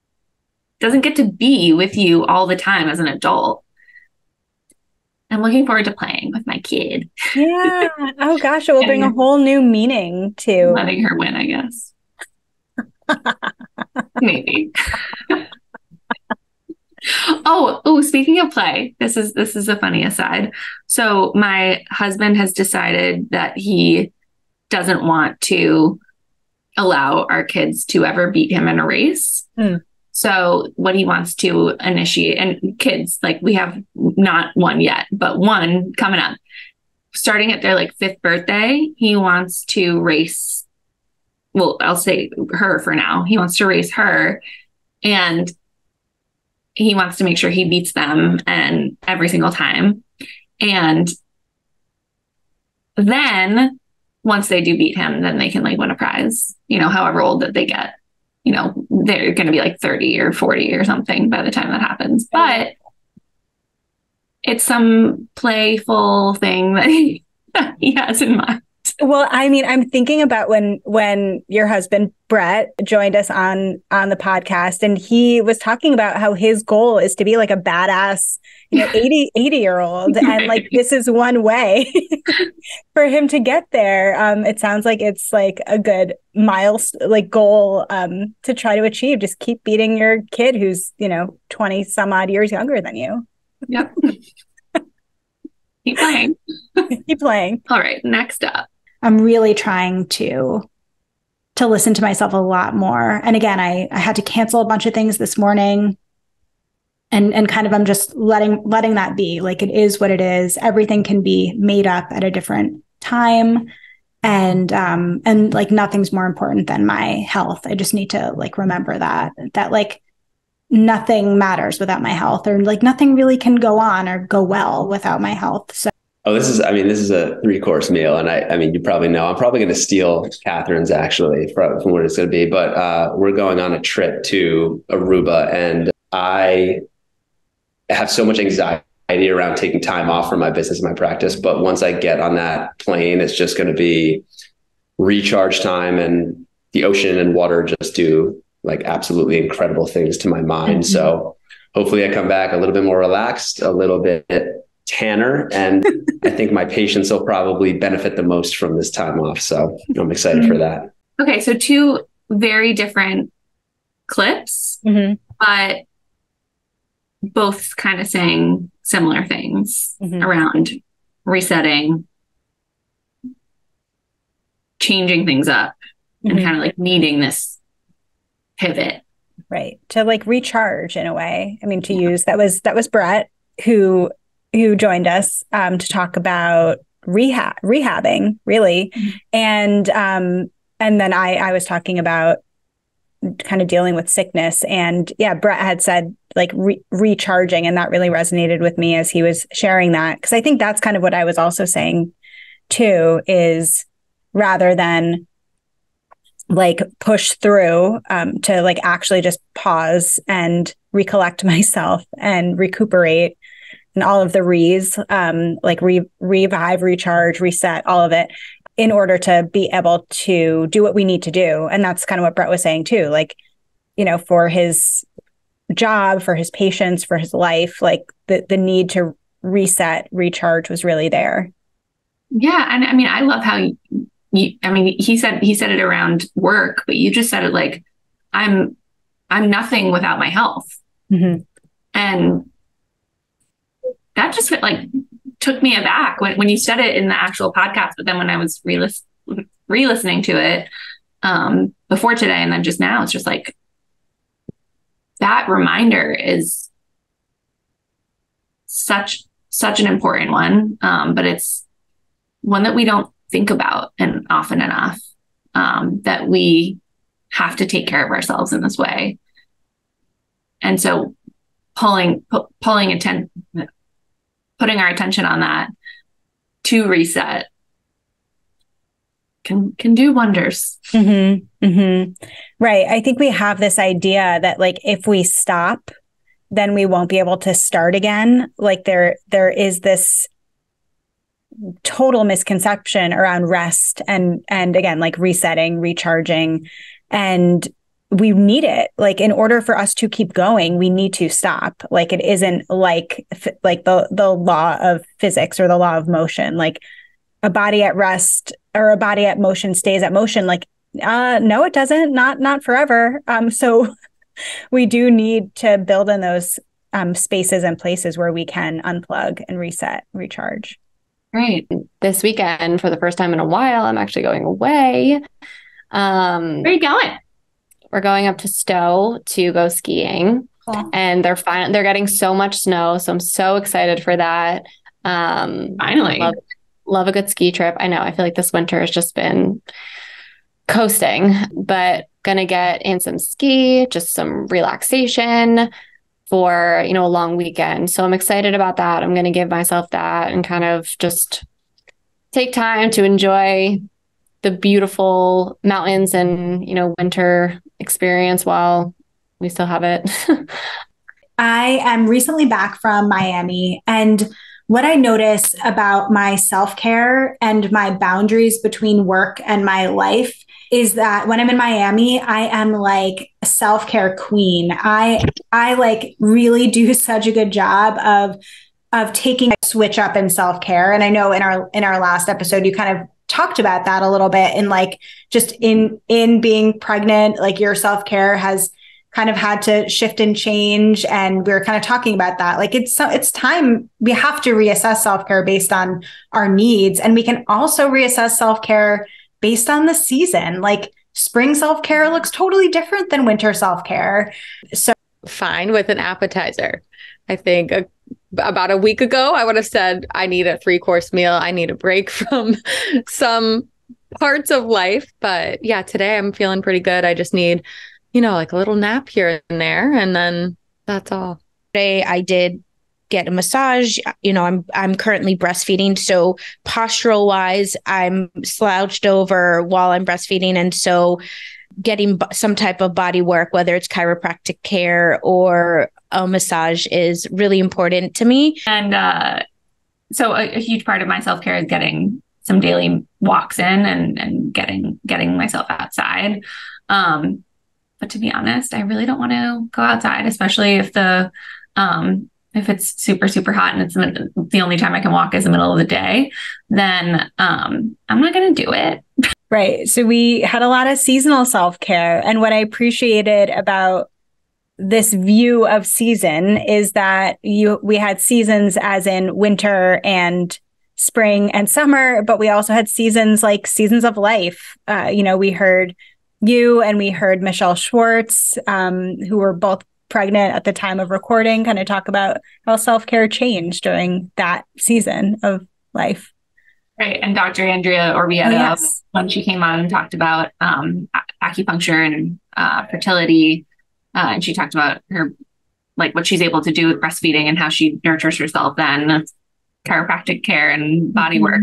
S2: be with you all the time as an adult. I'm looking forward to playing with my kid.
S1: Yeah. Oh gosh, it will bring a whole new meaning to
S2: letting her win, I guess. Maybe. Oh, speaking of play, this is a funny aside. So my husband has decided that he doesn't want to allow our kids to ever beat him in a race. So what he wants to initiate, and kids, like we have not one yet, but one coming up, starting at their like 5th birthday, he wants to race. Well, I'll say her for now. He wants to race her, and he wants to make sure he beats them and every single time. And then once they do beat him, then they can like win a prize, however old that they get. They're going to be like 30 or 40 or something by the time that happens. But it's some playful thing that he has in mind.
S1: Well, I mean, I'm thinking about when your husband, Brett, joined us on the podcast, and he was talking about how his goal is to be like a badass, 80-year-old. And like, this is one way for him to get there. It sounds like it's like a good milestone, like goal to try to achieve. Just keep beating your kid who's, 20 some odd years younger than you.
S2: Yep. Keep playing.
S1: Keep playing.
S2: All right. Next up.
S8: I'm really trying to listen to myself a lot more. And again, I had to cancel a bunch of things this morning, and kind of I'm just letting that be. Like, it is what it is. Everything can be made up at a different time. And like nothing's more important than my health. I just need to like remember that like nothing matters without my health, or like nothing really can go on or go well without my health. So
S9: this is a 3-course meal. And I mean, you probably know, I'm probably going to steal Catherine's actually from what it's going to be, but we're going on a trip to Aruba, and I have so much anxiety around taking time off from my business and my practice. But once I get on that plane, it's just going to be recharge time, and the ocean and water just do like absolutely incredible things to my mind. So hopefully I come back a little bit more relaxed, a little bit tanner, and I think my patients will probably benefit the most from this time off. So I'm excited for that.
S2: Okay. So 2 very different clips, but both kind of saying similar things around resetting, changing things up, and kind of like needing this pivot.
S1: Right. To like recharge in a way. I mean, to use, that was Brett who joined us to talk about rehabbing really. And then I was talking about kind of dealing with sickness, and Brett had said like recharging, and that really resonated with me as he was sharing that. Cause I think that's kind of what I was also saying too, is rather than like push through to like actually just pause and recollect myself and recuperate, and all of the like revive, recharge, reset, all of it, in order to be able to do what we need to do. And that's kind of what Brett was saying too, like, for his job, for his patients, for his life, like the need to reset, recharge was really there.
S2: Yeah. And I mean, I love how I mean, he said it around work, but you just said it like, I'm nothing without my health.
S1: Mm-hmm.
S2: And that just like took me aback when you said it in the actual podcast, but then when I was re-listening to it before today and then just now, it's just like that reminder is such an important one, but it's one that we don't think about and often enough, that we have to take care of ourselves in this way. And so putting our attention on that to reset can do wonders.
S1: Mm-hmm. Mm-hmm. Right. I think we have this idea that like, if we stop, then we won't be able to start again. Like there is this total misconception around rest and again, like resetting, recharging, and we need it. Like in order for us to keep going, we need to stop. Like it isn't like the law of physics or the law of motion. Like a body at rest or a body at motion stays at motion. Like, no, it doesn't. Not forever. So we do need to build in those spaces and places where we can unplug and reset, recharge.
S2: Right.
S4: This weekend, for the first time in a while, I'm actually going away.
S2: Where are you going?
S4: We're going up to Stowe to go skiing.
S1: Cool.
S4: And they're getting so much snow. So I'm so excited for that.
S2: Finally.
S4: Love a good ski trip. I know. I feel like this winter has just been coasting, but gonna get in some ski, just some relaxation for, a long weekend. So I'm excited about that. I'm going to give myself that and kind of just take time to enjoy the beautiful mountains and, winter experience while we still have it.
S8: I am recently back from Miami, and what I notice about my self-care and my boundaries between work and my life is that when I'm in Miami, I am like a self-care queen. I like really do such a good job of taking a switch up in self-care. And I know in our last episode, you kind of talked about that a little bit, and like just in being pregnant, like your self-care has kind of had to shift and change. And we were kind of talking about that. Like it's time we have to reassess self-care based on our needs. And we can also reassess self-care based on the season. Like spring self-care looks totally different than winter self-care. So
S10: fine with an appetizer. I think about a week ago, I would have said, I need a 3-course meal. I need a break from some parts of life. But yeah, today I'm feeling pretty good. I just need like a little nap here and there, and then that's all.
S11: Today I did get a massage. I'm currently breastfeeding, so postural wise, I'm slouched over while I'm breastfeeding, and so getting some type of body work, whether it's chiropractic care or a massage, is really important to me.
S2: And so a huge part of my self-care is getting some daily walks in and getting myself outside. But to be honest, I really don't want to go outside, especially if if it's super, super hot and it's the only time I can walk is the middle of the day, then I'm not going to do it.
S1: Right. So we had a lot of seasonal self-care. And what I appreciated about this view of season is that we had seasons as in winter and spring and summer, but we also had seasons like seasons of life. We heard you and we heard Michelle Schwartz, who were both pregnant at the time of recording, kind of talk about how self-care changed during that season of life.
S2: Right. And Dr. Andrea Orvieto, when she came on and talked about acupuncture and fertility, and she talked about her, like what she's able to do with breastfeeding and how she nurtures herself then, chiropractic care and body work.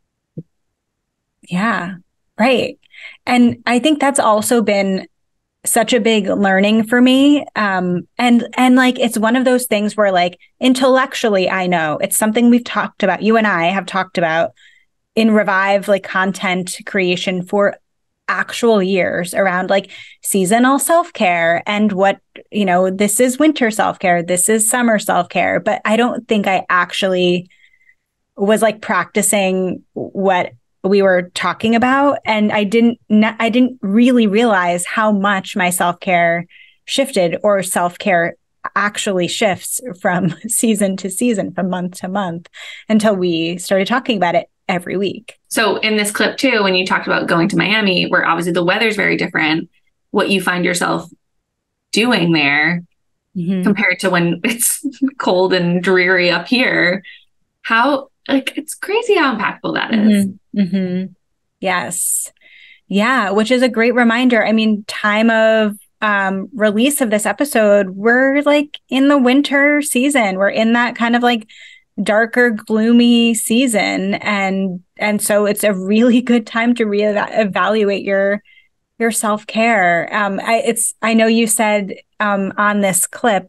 S1: Yeah, right. And I think that's also been such a big learning for me. And like, it's one of those things where like intellectually, I know it's something we've talked about. You and I have talked about in Revive, like content creation for actual years around like seasonal self-care and what, this is winter self-care, this is summer self-care. But I don't think I actually was like practicing what we were talking about, and I didn't really realize how much my self-care shifted, or self-care actually shifts from season to season, from month to month, until we started talking about it every week.
S2: So in this clip too, when you talked about going to Miami, where obviously the weather's very different, what you find yourself doing there compared to when it's cold and dreary up here, how, like, it's crazy how impactful that is.
S1: Yes. Yeah. Which is a great reminder. I mean, time of release of this episode, we're like in the winter season. We're in that kind of like darker, gloomy season. And so it's a really good time to reevaluate your self-care. I know you said on this clip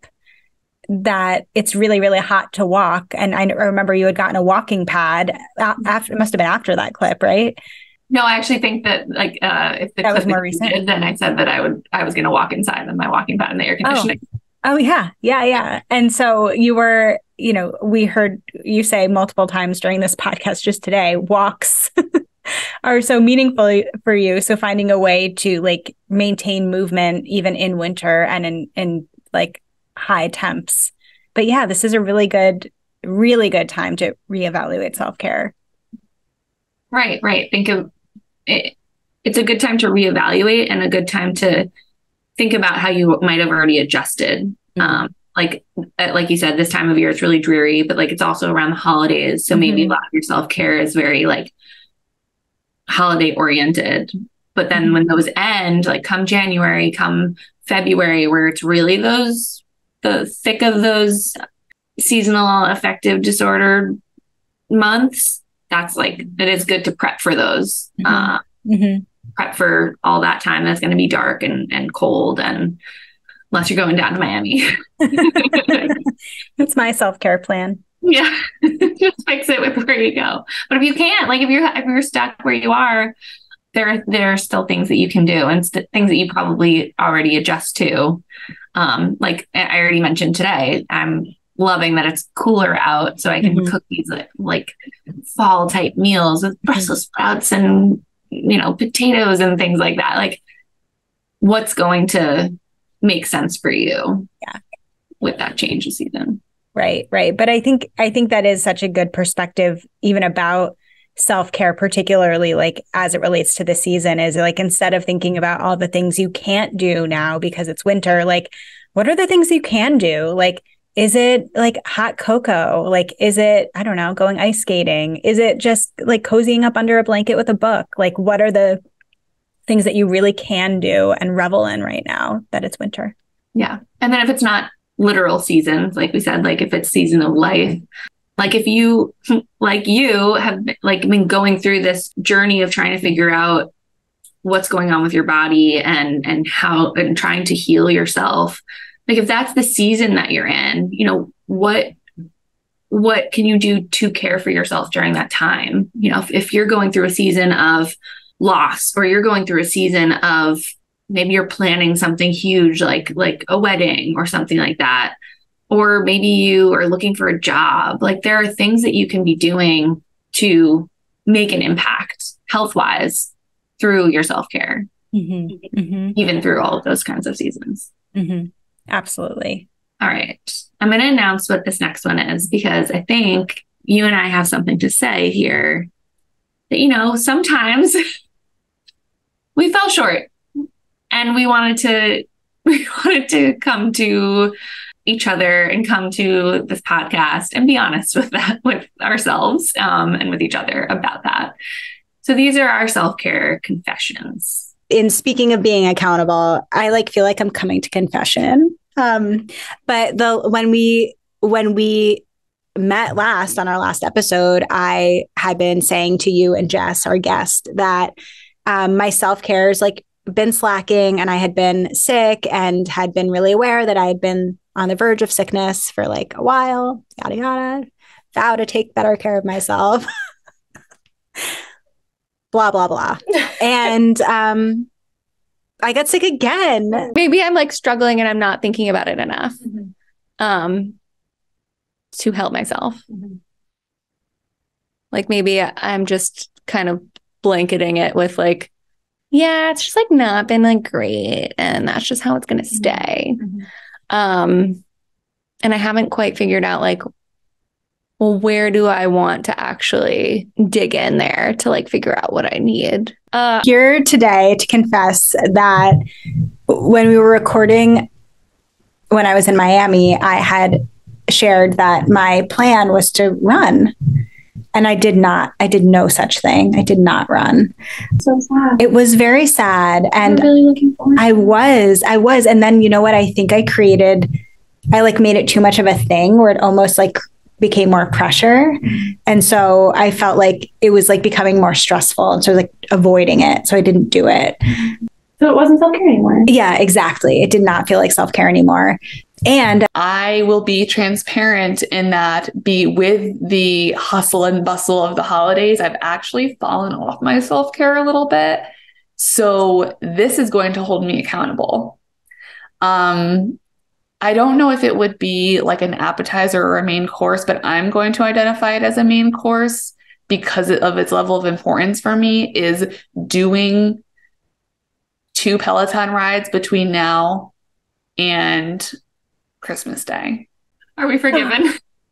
S1: that it's really, really hot to walk. And I remember you had gotten a walking pad after, it must have been after that clip, right?
S2: No, I actually think that like if the
S1: that
S2: clip
S1: was more recent,
S2: then I said that I was going to walk inside on my walking pad in the air conditioning.
S1: Oh yeah. And so you were, we heard you say multiple times during this podcast just today, walks are so meaningful for you. So finding a way to like maintain movement even in winter and in like high temps. But yeah, this is a really good time to reevaluate self-care.
S2: Right. Think of it. It's a good time to reevaluate and a good time to think about how you might have already adjusted. Like you said, this time of year, it's really dreary, but like it's also around the holidays. So maybe a lot of your self-care is very like holiday oriented. But then when those end, like come January, come February, where it's really the thick of those seasonal affective disorder months, that's like, it is good to prep for those, prep for all that time that's going to be dark and cold, and unless you're going down to Miami.
S1: That's my self-care plan.
S2: Yeah. Just fix it with where you go. But if you can't, like if you're stuck where you are, there are still things that you can do, and things that you probably already adjust to. Like I already mentioned today, I'm loving that it's cooler out, so I can cook these like fall type meals with Brussels sprouts and potatoes and things like that. Like, what's going to make sense for you?
S1: Yeah,
S2: with that change of season.
S1: Right. But I think that is such a good perspective, even about self-care, particularly like as it relates to the season, is like, instead of thinking about all the things you can't do now because it's winter, like what are the things you can do? Like, is it like hot cocoa? Like, is it, I don't know, going ice skating? Is it just like cozying up under a blanket with a book? Like, what are the things that you really can do and revel in right now that it's winter?
S2: Yeah. And then if it's not literal seasons, like we said, like if it's season of life, like if you, like you have like been going through this journey of trying to figure out what's going on with your body and how, and trying to heal yourself. Like if that's the season that you're in, what can you do to care for yourself during that time? If you're going through a season of loss, or you're going through a season of maybe you're planning something huge, like a wedding or something like that, or maybe you are looking for a job, like there are things that you can be doing to make an impact health-wise through your self-care, even through all of those kinds of seasons.
S1: Absolutely.
S2: All right. I'm going to announce what this next one is, because I think you and I have something to say here that, sometimes we fell short and we wanted to come to each other and come to this podcast and be honest with that, with ourselves, and with each other about that. So these are our self-care confessions.
S1: In speaking of being accountable, I feel like I'm coming to confession. But when we met last on our last episode, I had been saying to you and Jess, our guest, that my self-care has been slacking, and I had been sick and had been really aware that I had been on the verge of sickness for a while, yada, yada, vow to take better care of myself. Blah, blah, blah. And I got sick again.
S4: Maybe I'm struggling and I'm not thinking about it enough to help myself. Maybe I'm just kind of blanketing it with like, yeah, it's just like not been like great. And that's just how it's going to stay. And I haven't quite figured out like, well, where do I want to actually dig in there to like figure out what I need?
S8: Here today to confess that when we were recording, when I was in Miami, I had shared that my plan was to run. And I did no such thing. I did not run.
S2: So sad.
S8: It was very sad. And
S2: I'm really looking forward to it.
S8: I was. And then you know what? I think I like made it too much of a thing where it almost like became more pressure. And so I felt like it was like becoming more stressful. And so I was like avoiding it. So I didn't do it.
S2: So it wasn't self-care anymore.
S8: Yeah, exactly. It did not feel like self-care anymore. And
S12: I will be transparent in that with the hustle and bustle of the holidays, I've actually fallen off my self-care a little bit. So this is going to hold me accountable. I don't know if it would be like an appetizer or a main course, but I'm going to identify it as a main course because of its level of importance for me, is doing 2 Peloton rides between now and Christmas Day.
S2: Are we forgiven?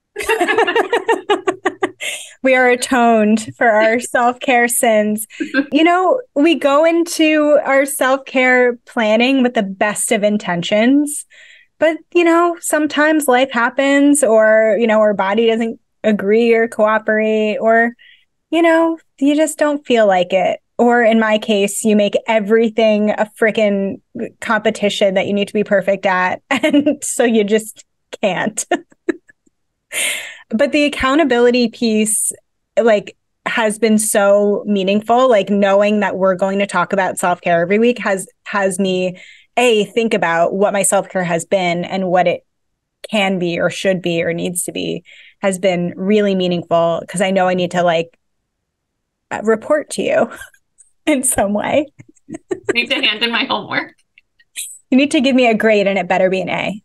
S1: We are atoned for our self-care sins. You know, we go into our self-care planning with the best of intentions, but, you know, sometimes life happens, or, you know, our body doesn't agree or cooperate, or, you know, you just don't feel like it. Or in my case, you make everything a freaking competition that you need to be perfect at. And so you just can't. But the accountability piece, like, has been so meaningful. Like, knowing that we're going to talk about self-care every week has me think about what my self-care has been and what it can be or should be or needs to be, has been really meaningful, because I know I need to like report to you in some way.
S2: I need to hand in my homework.
S1: You need to give me a grade, and it better be an A.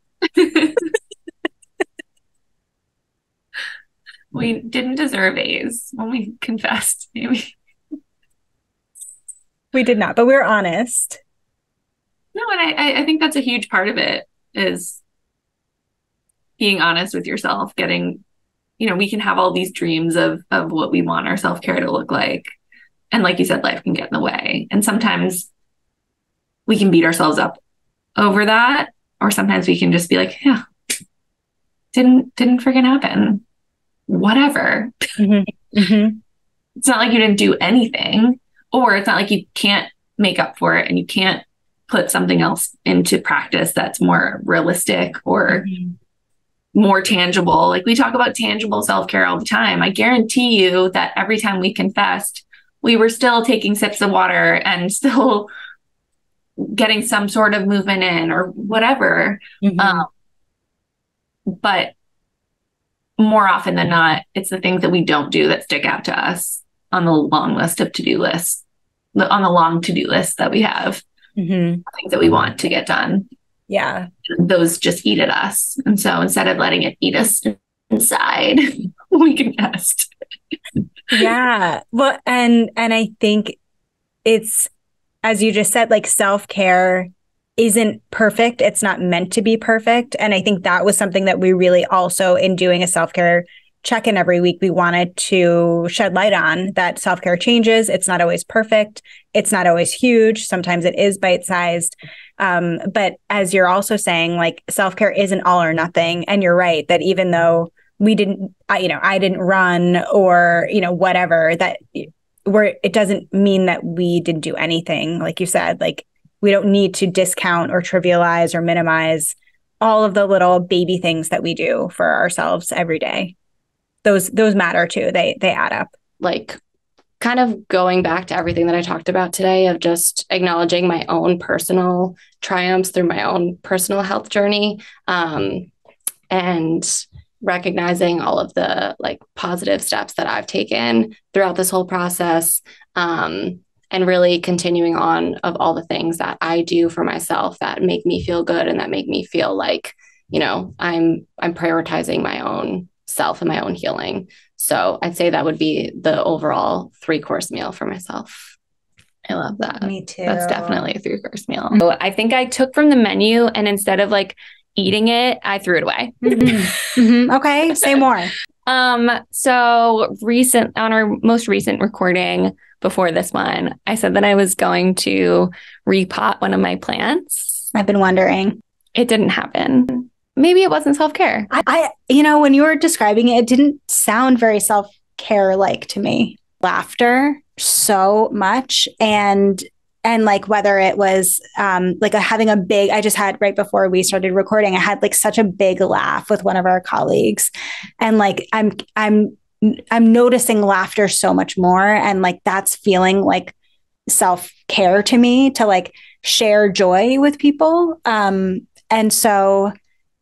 S2: We didn't deserve A's when we confessed, maybe.
S1: We did not, but we were honest.
S2: No, and I think that's a huge part of it, is being honest with yourself, getting, you know, we can have all these dreams of what we want our self-care to look like. And like you said, life can get in the way. And sometimes we can beat ourselves up over that. Or sometimes we can just be like, yeah, didn't freaking happen. Whatever.
S1: Mm-hmm. Mm-hmm.
S2: It's not like you didn't do anything, or it's not like you can't make up for it and you can't put something else into practice that's more realistic or more tangible. Like, we talk about tangible self-care all the time. I guarantee you that every time we confessed, we were still taking sips of water and still getting some sort of movement in or whatever.
S1: Mm-hmm.
S2: But more often than not, it's the things that we don't do that stick out to us on the long list of to-do lists, on the long to-do list that we have,
S1: Mm-hmm.
S2: things that we want to get done.
S1: Yeah.
S2: Those just eat at us. And so instead of letting it eat us inside, we can rest.
S1: Yeah. Well, and I think it's, as you just said, like, self-care isn't perfect. It's not meant to be perfect. And I think that was something that we really also, in doing a self-care check-in every week, we wanted to shed light on, that self-care changes. It's not always perfect. It's not always huge. Sometimes it is bite-sized. But as you're also saying, like, self-care isn't all or nothing. And you're right that even though we didn't, I didn't run, or, whatever, that it doesn't mean that we didn't do anything. Like you said, like, we don't need to discount or trivialize or minimize all of the little baby things that we do for ourselves every day. Those matter too. They add up.
S13: Like, kind of going back to everything that I talked about today, of just acknowledging my own personal triumphs through my own personal health journey, and recognizing all of the like positive steps that I've taken throughout this whole process, and really continuing on of all the things that I do for myself that make me feel good and that make me feel like, I'm prioritizing my own self and my own healing. So I'd say that would be the overall 3-course meal for myself.
S4: I love that.
S8: Me too.
S4: That's definitely a 3-course meal. So I think I took from the menu, and instead of like eating it, I threw it away.
S8: Okay, say more.
S4: So on our most recent recording before this one, I said that I was going to repot one of my plants.
S8: I've been wondering.
S4: It didn't happen. Maybe it wasn't self-care.
S8: I when you were describing it, it didn't sound very self-care like to me. Laughter so much, and like whether it was like having a big, I just had right before we started recording, I had like such a big laugh with one of our colleagues, and like I'm noticing laughter so much more, and like that's feeling like self-care to me, to like share joy with people. And so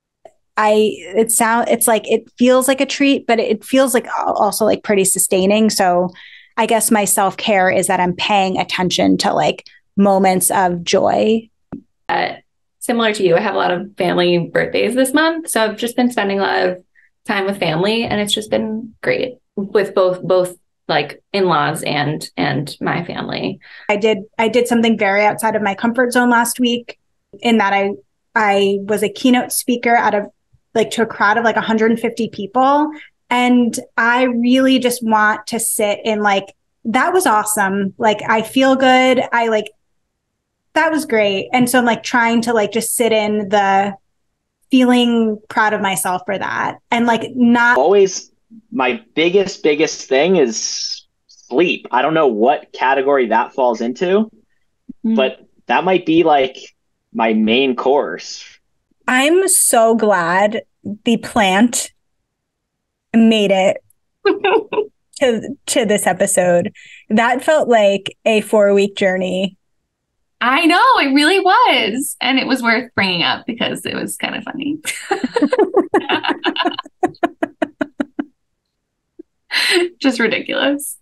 S8: it's like, it feels like a treat, but it feels like also like pretty sustaining. So I guess my self-care is that I'm paying attention to like moments of joy.
S4: Similar to you, I have a lot of family birthdays this month. So I've just been spending a lot of time with family, and it's just been great with both like in-laws and my family.
S8: I did something very outside of my comfort zone last week, in that I was a keynote speaker to a crowd of like 150 people. And I really just want to sit in like, that was awesome. Like, I feel good. That was great. And so I'm like trying to like just sit in the feeling proud of myself for that. And like not
S14: always, my biggest thing is sleep. I don't know what category that falls into, but that might be like my main course.
S1: I'm so glad the plant made it to this episode. That felt like a 4-week journey.
S2: I know, it really was. And it was worth bringing up because it was kind of funny. Just ridiculous.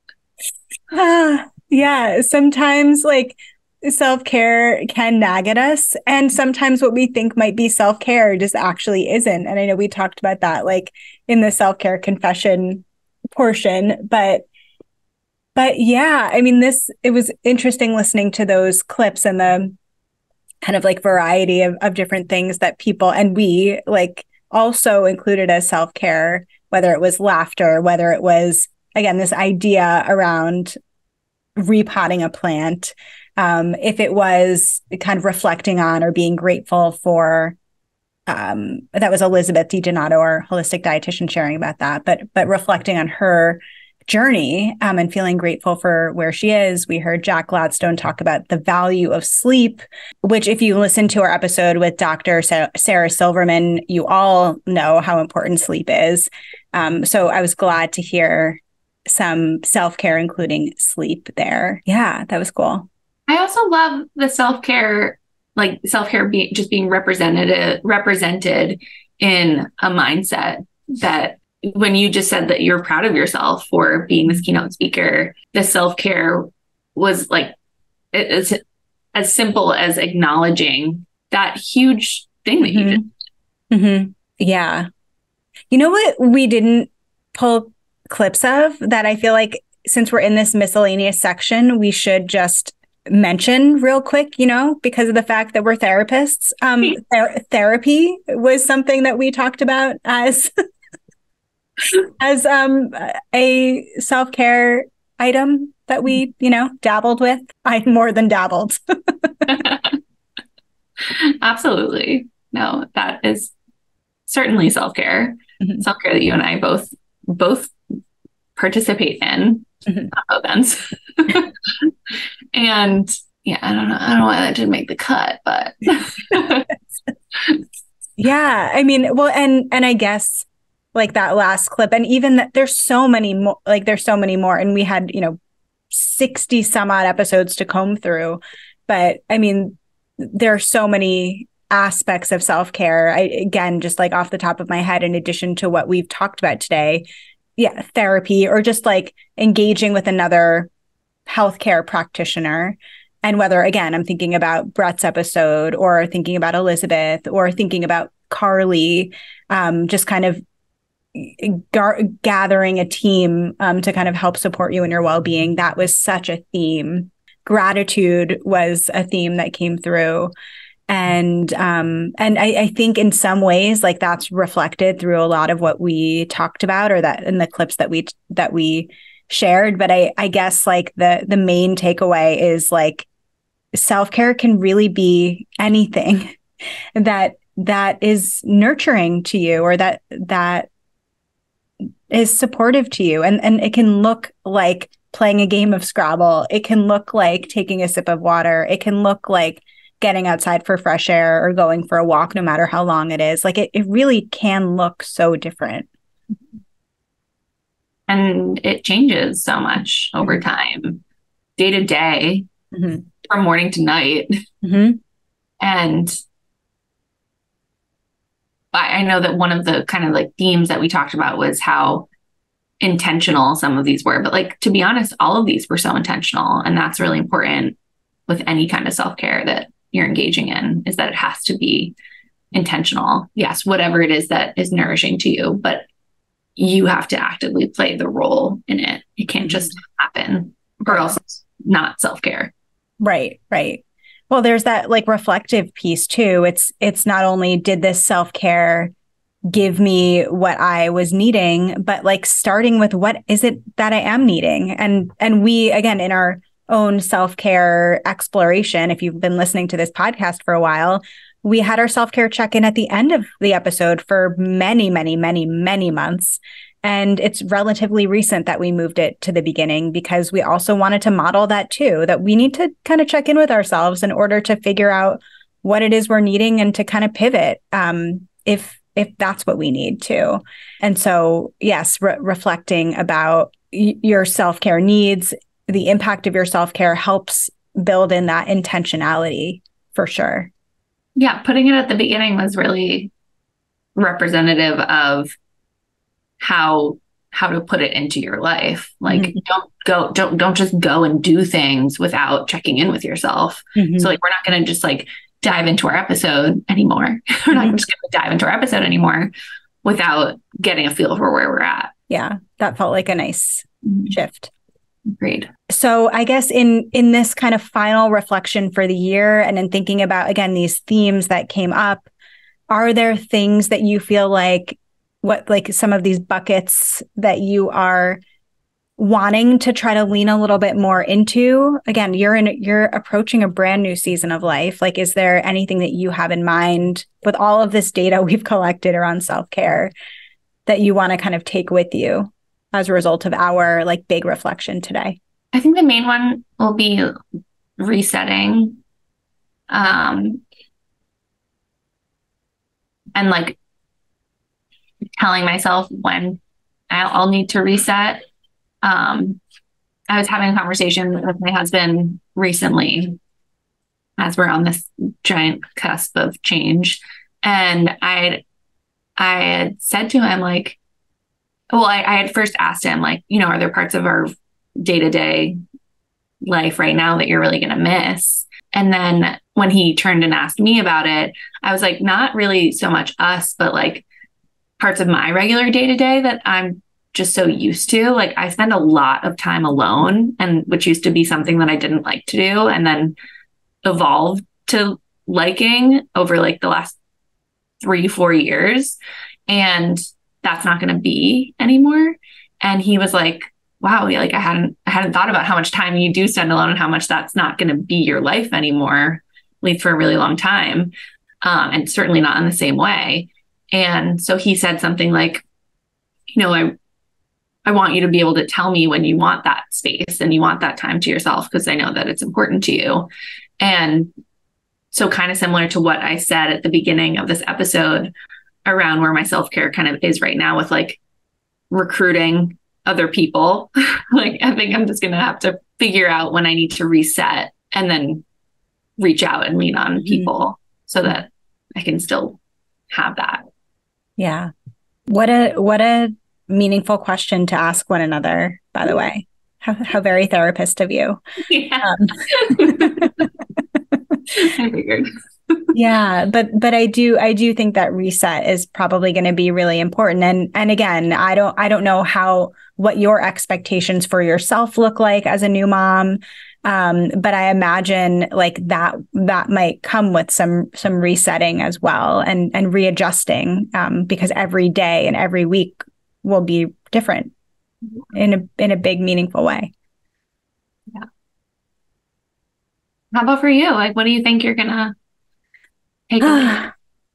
S1: Yeah, sometimes like self-care can nag at us, and sometimes what we think might be self-care just actually isn't. And I know we talked about that like in the self-care confession portion, but yeah, I mean, it was interesting listening to those clips and the kind of like variety of different things that people and we like also included as self-care, whether it was laughter, whether it was, again, this idea around repotting a plant, if it was kind of reflecting on or being grateful for, that was Elizabeth DiDonato, our holistic dietitian, sharing about that, but reflecting on her journey and feeling grateful for where she is. We heard Jack Gladstone talk about the value of sleep, which if you listen to our episode with Dr. Sarah Silverman, you all know how important sleep is. So I was glad to hear some self-care, including sleep there. Yeah, that was cool.
S2: I also love the self-care, like self-care being represented in a mindset that when you just said that you're proud of yourself for being this keynote speaker, the self-care was like, it's as simple as acknowledging that huge thing that you did.
S1: Mm-hmm. Yeah. You know what we didn't pull clips of that I feel like, since we're in this miscellaneous section, we should just mention real quick, because of the fact that we're therapists. Therapy was something that we talked about as a self-care item that we, dabbled with. I more than dabbled.
S2: Absolutely. No, that is certainly self-care. Mm-hmm. Self-care that you and I both participate in on both ends. And yeah, I don't know why that didn't make the cut, but
S1: yeah, I mean, well, and I guess like that last clip, and even that there's so many more, and we had 60 some odd episodes to comb through, but I mean, there are so many aspects of self-care. Again, just like off the top of my head, in addition to what we've talked about today, yeah, therapy, or just like engaging with another healthcare practitioner. And whether, again, I'm thinking about Brett's episode, or thinking about Elizabeth, or thinking about Carly, just kind of gathering a team to kind of help support you in your well-being. That was such a theme. Gratitude was a theme that came through. And I think in some ways, like that's reflected through a lot of what we talked about, or that in the clips that we shared. But I guess like the main takeaway is like self-care can really be anything that is nurturing to you, or that is supportive to you. And it can look like playing a game of Scrabble. It can look like taking a sip of water. It can look like getting outside for fresh air or going for a walk, no matter how long it is. Like it really can look so different.
S2: And it changes so much over time, day to day, from morning to night. And I know that one of the kind of like themes that we talked about was how intentional some of these were. But like, to be honest, all of these were so intentional. And that's really important with any kind of self-care that you're engaging in, is that it has to be intentional. Yes, whatever it is that is nourishing to you, but you have to actively play the role in it. It can't just happen, or else it's not self-care.
S1: Right. Well, there's that like reflective piece too. It's not only did this self-care give me what I was needing, but like starting with what is it that I am needing? And we, again, in our own self-care exploration, if you've been listening to this podcast for a while, we had our self-care check-in at the end of the episode for many, many, many, many months. And it's relatively recent that we moved it to the beginning, because we also wanted to model that too, that we need to kind of check in with ourselves in order to figure out what it is we're needing and to kind of pivot if that's what we need to. And so, yes, reflecting about your self-care needs, the impact of your self-care helps build in that intentionality for sure.
S2: Yeah, putting it at the beginning was really representative of how to put it into your life. Like don't just go and do things without checking in with yourself. So like, we're not going to just like dive into our episode anymore. We're not just going to dive into our episode anymore without getting a feel for where we're at.
S1: Yeah, that felt like a nice shift.
S2: Agreed.
S1: So I guess in this kind of final reflection for the year, and in thinking about, again, these themes that came up, are there things that you feel like some of these buckets that you are wanting to try to lean a little bit more into? Again, you're approaching a brand new season of life. Like, is there anything that you have in mind with all of this data we've collected around self-care that you want to kind of take with you as a result of our like big reflection today?
S2: I think the main one will be resetting, and like telling myself when I'll need to reset. I was having a conversation with my husband recently as we're on this giant cusp of change. And I had said to him, like, well, I had first asked him, like, you know, are there parts of our day-to-day life right now that you're really going to miss? And then when he turned and asked me about it, I was like, not really so much us, but like parts of my regular day-to-day that I'm just so used to. Like, I spend a lot of time alone, and which used to be something that I didn't like to do, and then evolved to liking over like the last 3-4 years. And that's not going to be anymore. And he was like, wow, like I hadn't thought about how much time you do spend alone and how much that's not going to be your life anymore, at least for a really long time. And certainly not in the same way. And so he said something like, you know, I want you to be able to tell me when you want that space and you want that time to yourself, because I know that it's important to you. And so kind of similar to what I said at the beginning of this episode around where my self-care kind of is right now with like recruiting other people, like I think I'm just going to have to figure out when I need to reset and then reach out and lean on people so that I can still have that.
S1: Yeah. What a meaningful question to ask one another, by the way. How very therapist of you.
S2: Yeah. I figured.
S1: Yeah, but I do think that reset is probably going to be really important. And again, I don't know what your expectations for yourself look like as a new mom. But I imagine like that might come with some resetting as well and readjusting, because every day and every week will be different in a big, meaningful way.
S2: Yeah. How about for you? Like, what do you think you're gonna take away?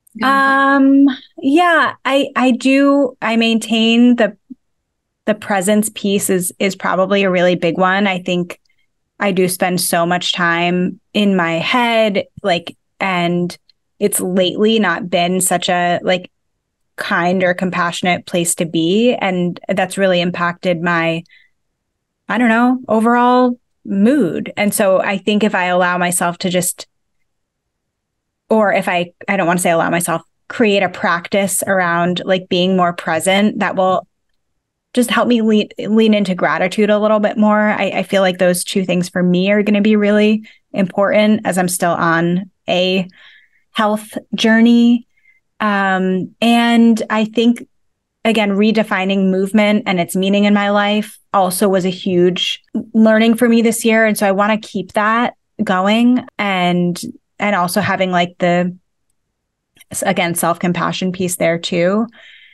S1: Yeah, I maintain the presence piece is probably a really big one. I think I do spend so much time in my head, like, and it's lately not been such a like kind or compassionate place to be. And that's really impacted my, I don't know, overall mood. And so I think if I allow myself to just, or if I don't want to say allow myself, create a practice around like being more present, that will just help me lean into gratitude a little bit more. I feel like those two things for me are going to be really important as I'm still on a health journey. And I think, again, redefining movement and its meaning in my life also was a huge learning for me this year. And so I want to keep that going and also having like the, again, self-compassion piece there too.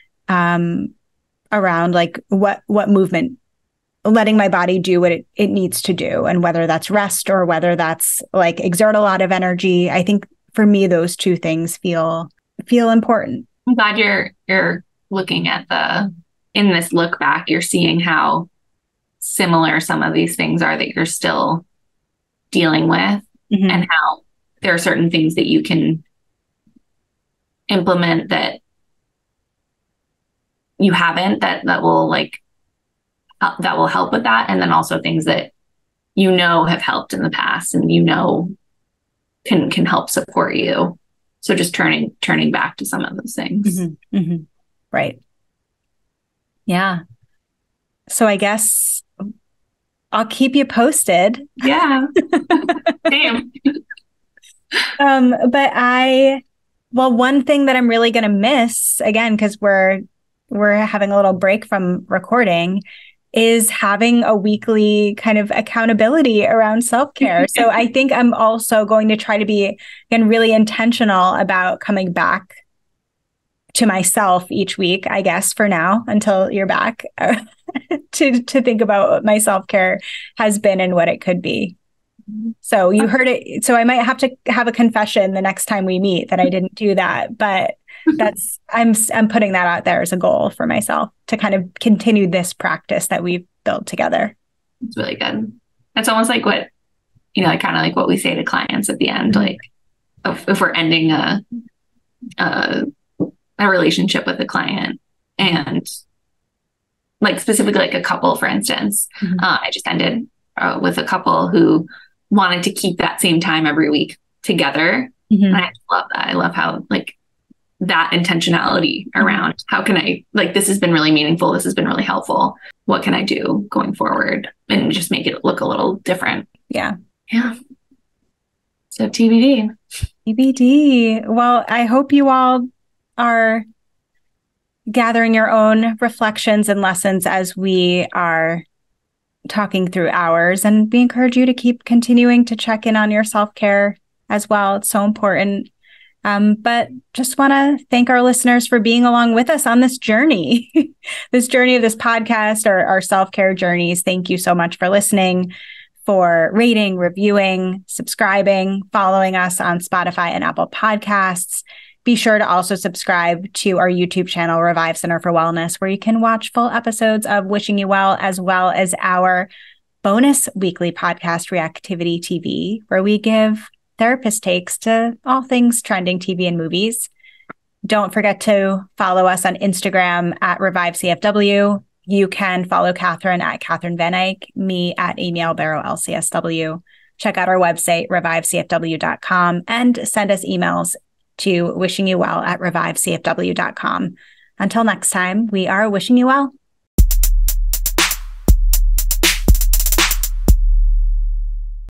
S1: Around like what movement, letting my body do what it needs to do, and whether that's rest or whether that's like exert a lot of energy. I think for me, those two things feel important.
S2: I'm glad you're looking at in this look back, you're seeing how similar some of these things are that you're still dealing with, and how there are certain things that you can implement that you haven't, that will like that will help with that, and then also things that have helped in the past and can help support you. So just turning back to some of those things.
S1: Right. Yeah. So I guess I'll keep you posted.
S2: Yeah. Damn.
S1: But one thing that I'm really going to miss, again, because we're having a little break from recording, is having a weekly kind of accountability around self-care. So I think I'm also going to try to be, again, really intentional about coming back to myself each week, I guess, for now, until you're back, to think about what my self-care has been and what it could be. So you heard it. So I might have to have a confession the next time we meet that I didn't do that, but I'm putting that out there as a goal for myself to kind of continue this practice that we've built together.
S2: It's really good. That's almost like what, kind of like what we say to clients at the end, like if we're ending a relationship with a client, and like specifically like a couple, for instance, I just ended with a couple who wanted to keep that same time every week together. And I love that. I love how like that intentionality around how can I, like, this has been really meaningful. This has been really helpful. What can I do going forward and just make it look a little different?
S1: Yeah.
S2: Yeah. So TBD.
S1: Well, I hope you all are gathering your own reflections and lessons as we are talking through ours, and we encourage you to keep continuing to check in on your self-care as well. It's so important. But just want to thank our listeners for being along with us on this journey, this journey of this podcast, or our self-care journeys. Thank you so much for listening, for rating, reviewing, subscribing, following us on Spotify and Apple Podcasts. Be sure to also subscribe to our YouTube channel, Revive Center for Wellness, where you can watch full episodes of Wishing You Well, as well as our bonus weekly podcast, Reactivity TV, where we give therapist takes to all things trending TV and movies. Don't forget to follow us on Instagram at ReviveCFW. You can follow Catherine at Catherine Van Eyck, me at Amy Albero LCSW. Check out our website, revivecfw.com, and send us emails to wishingyouvell@revivecfw.com. Until next time, we are wishing you well.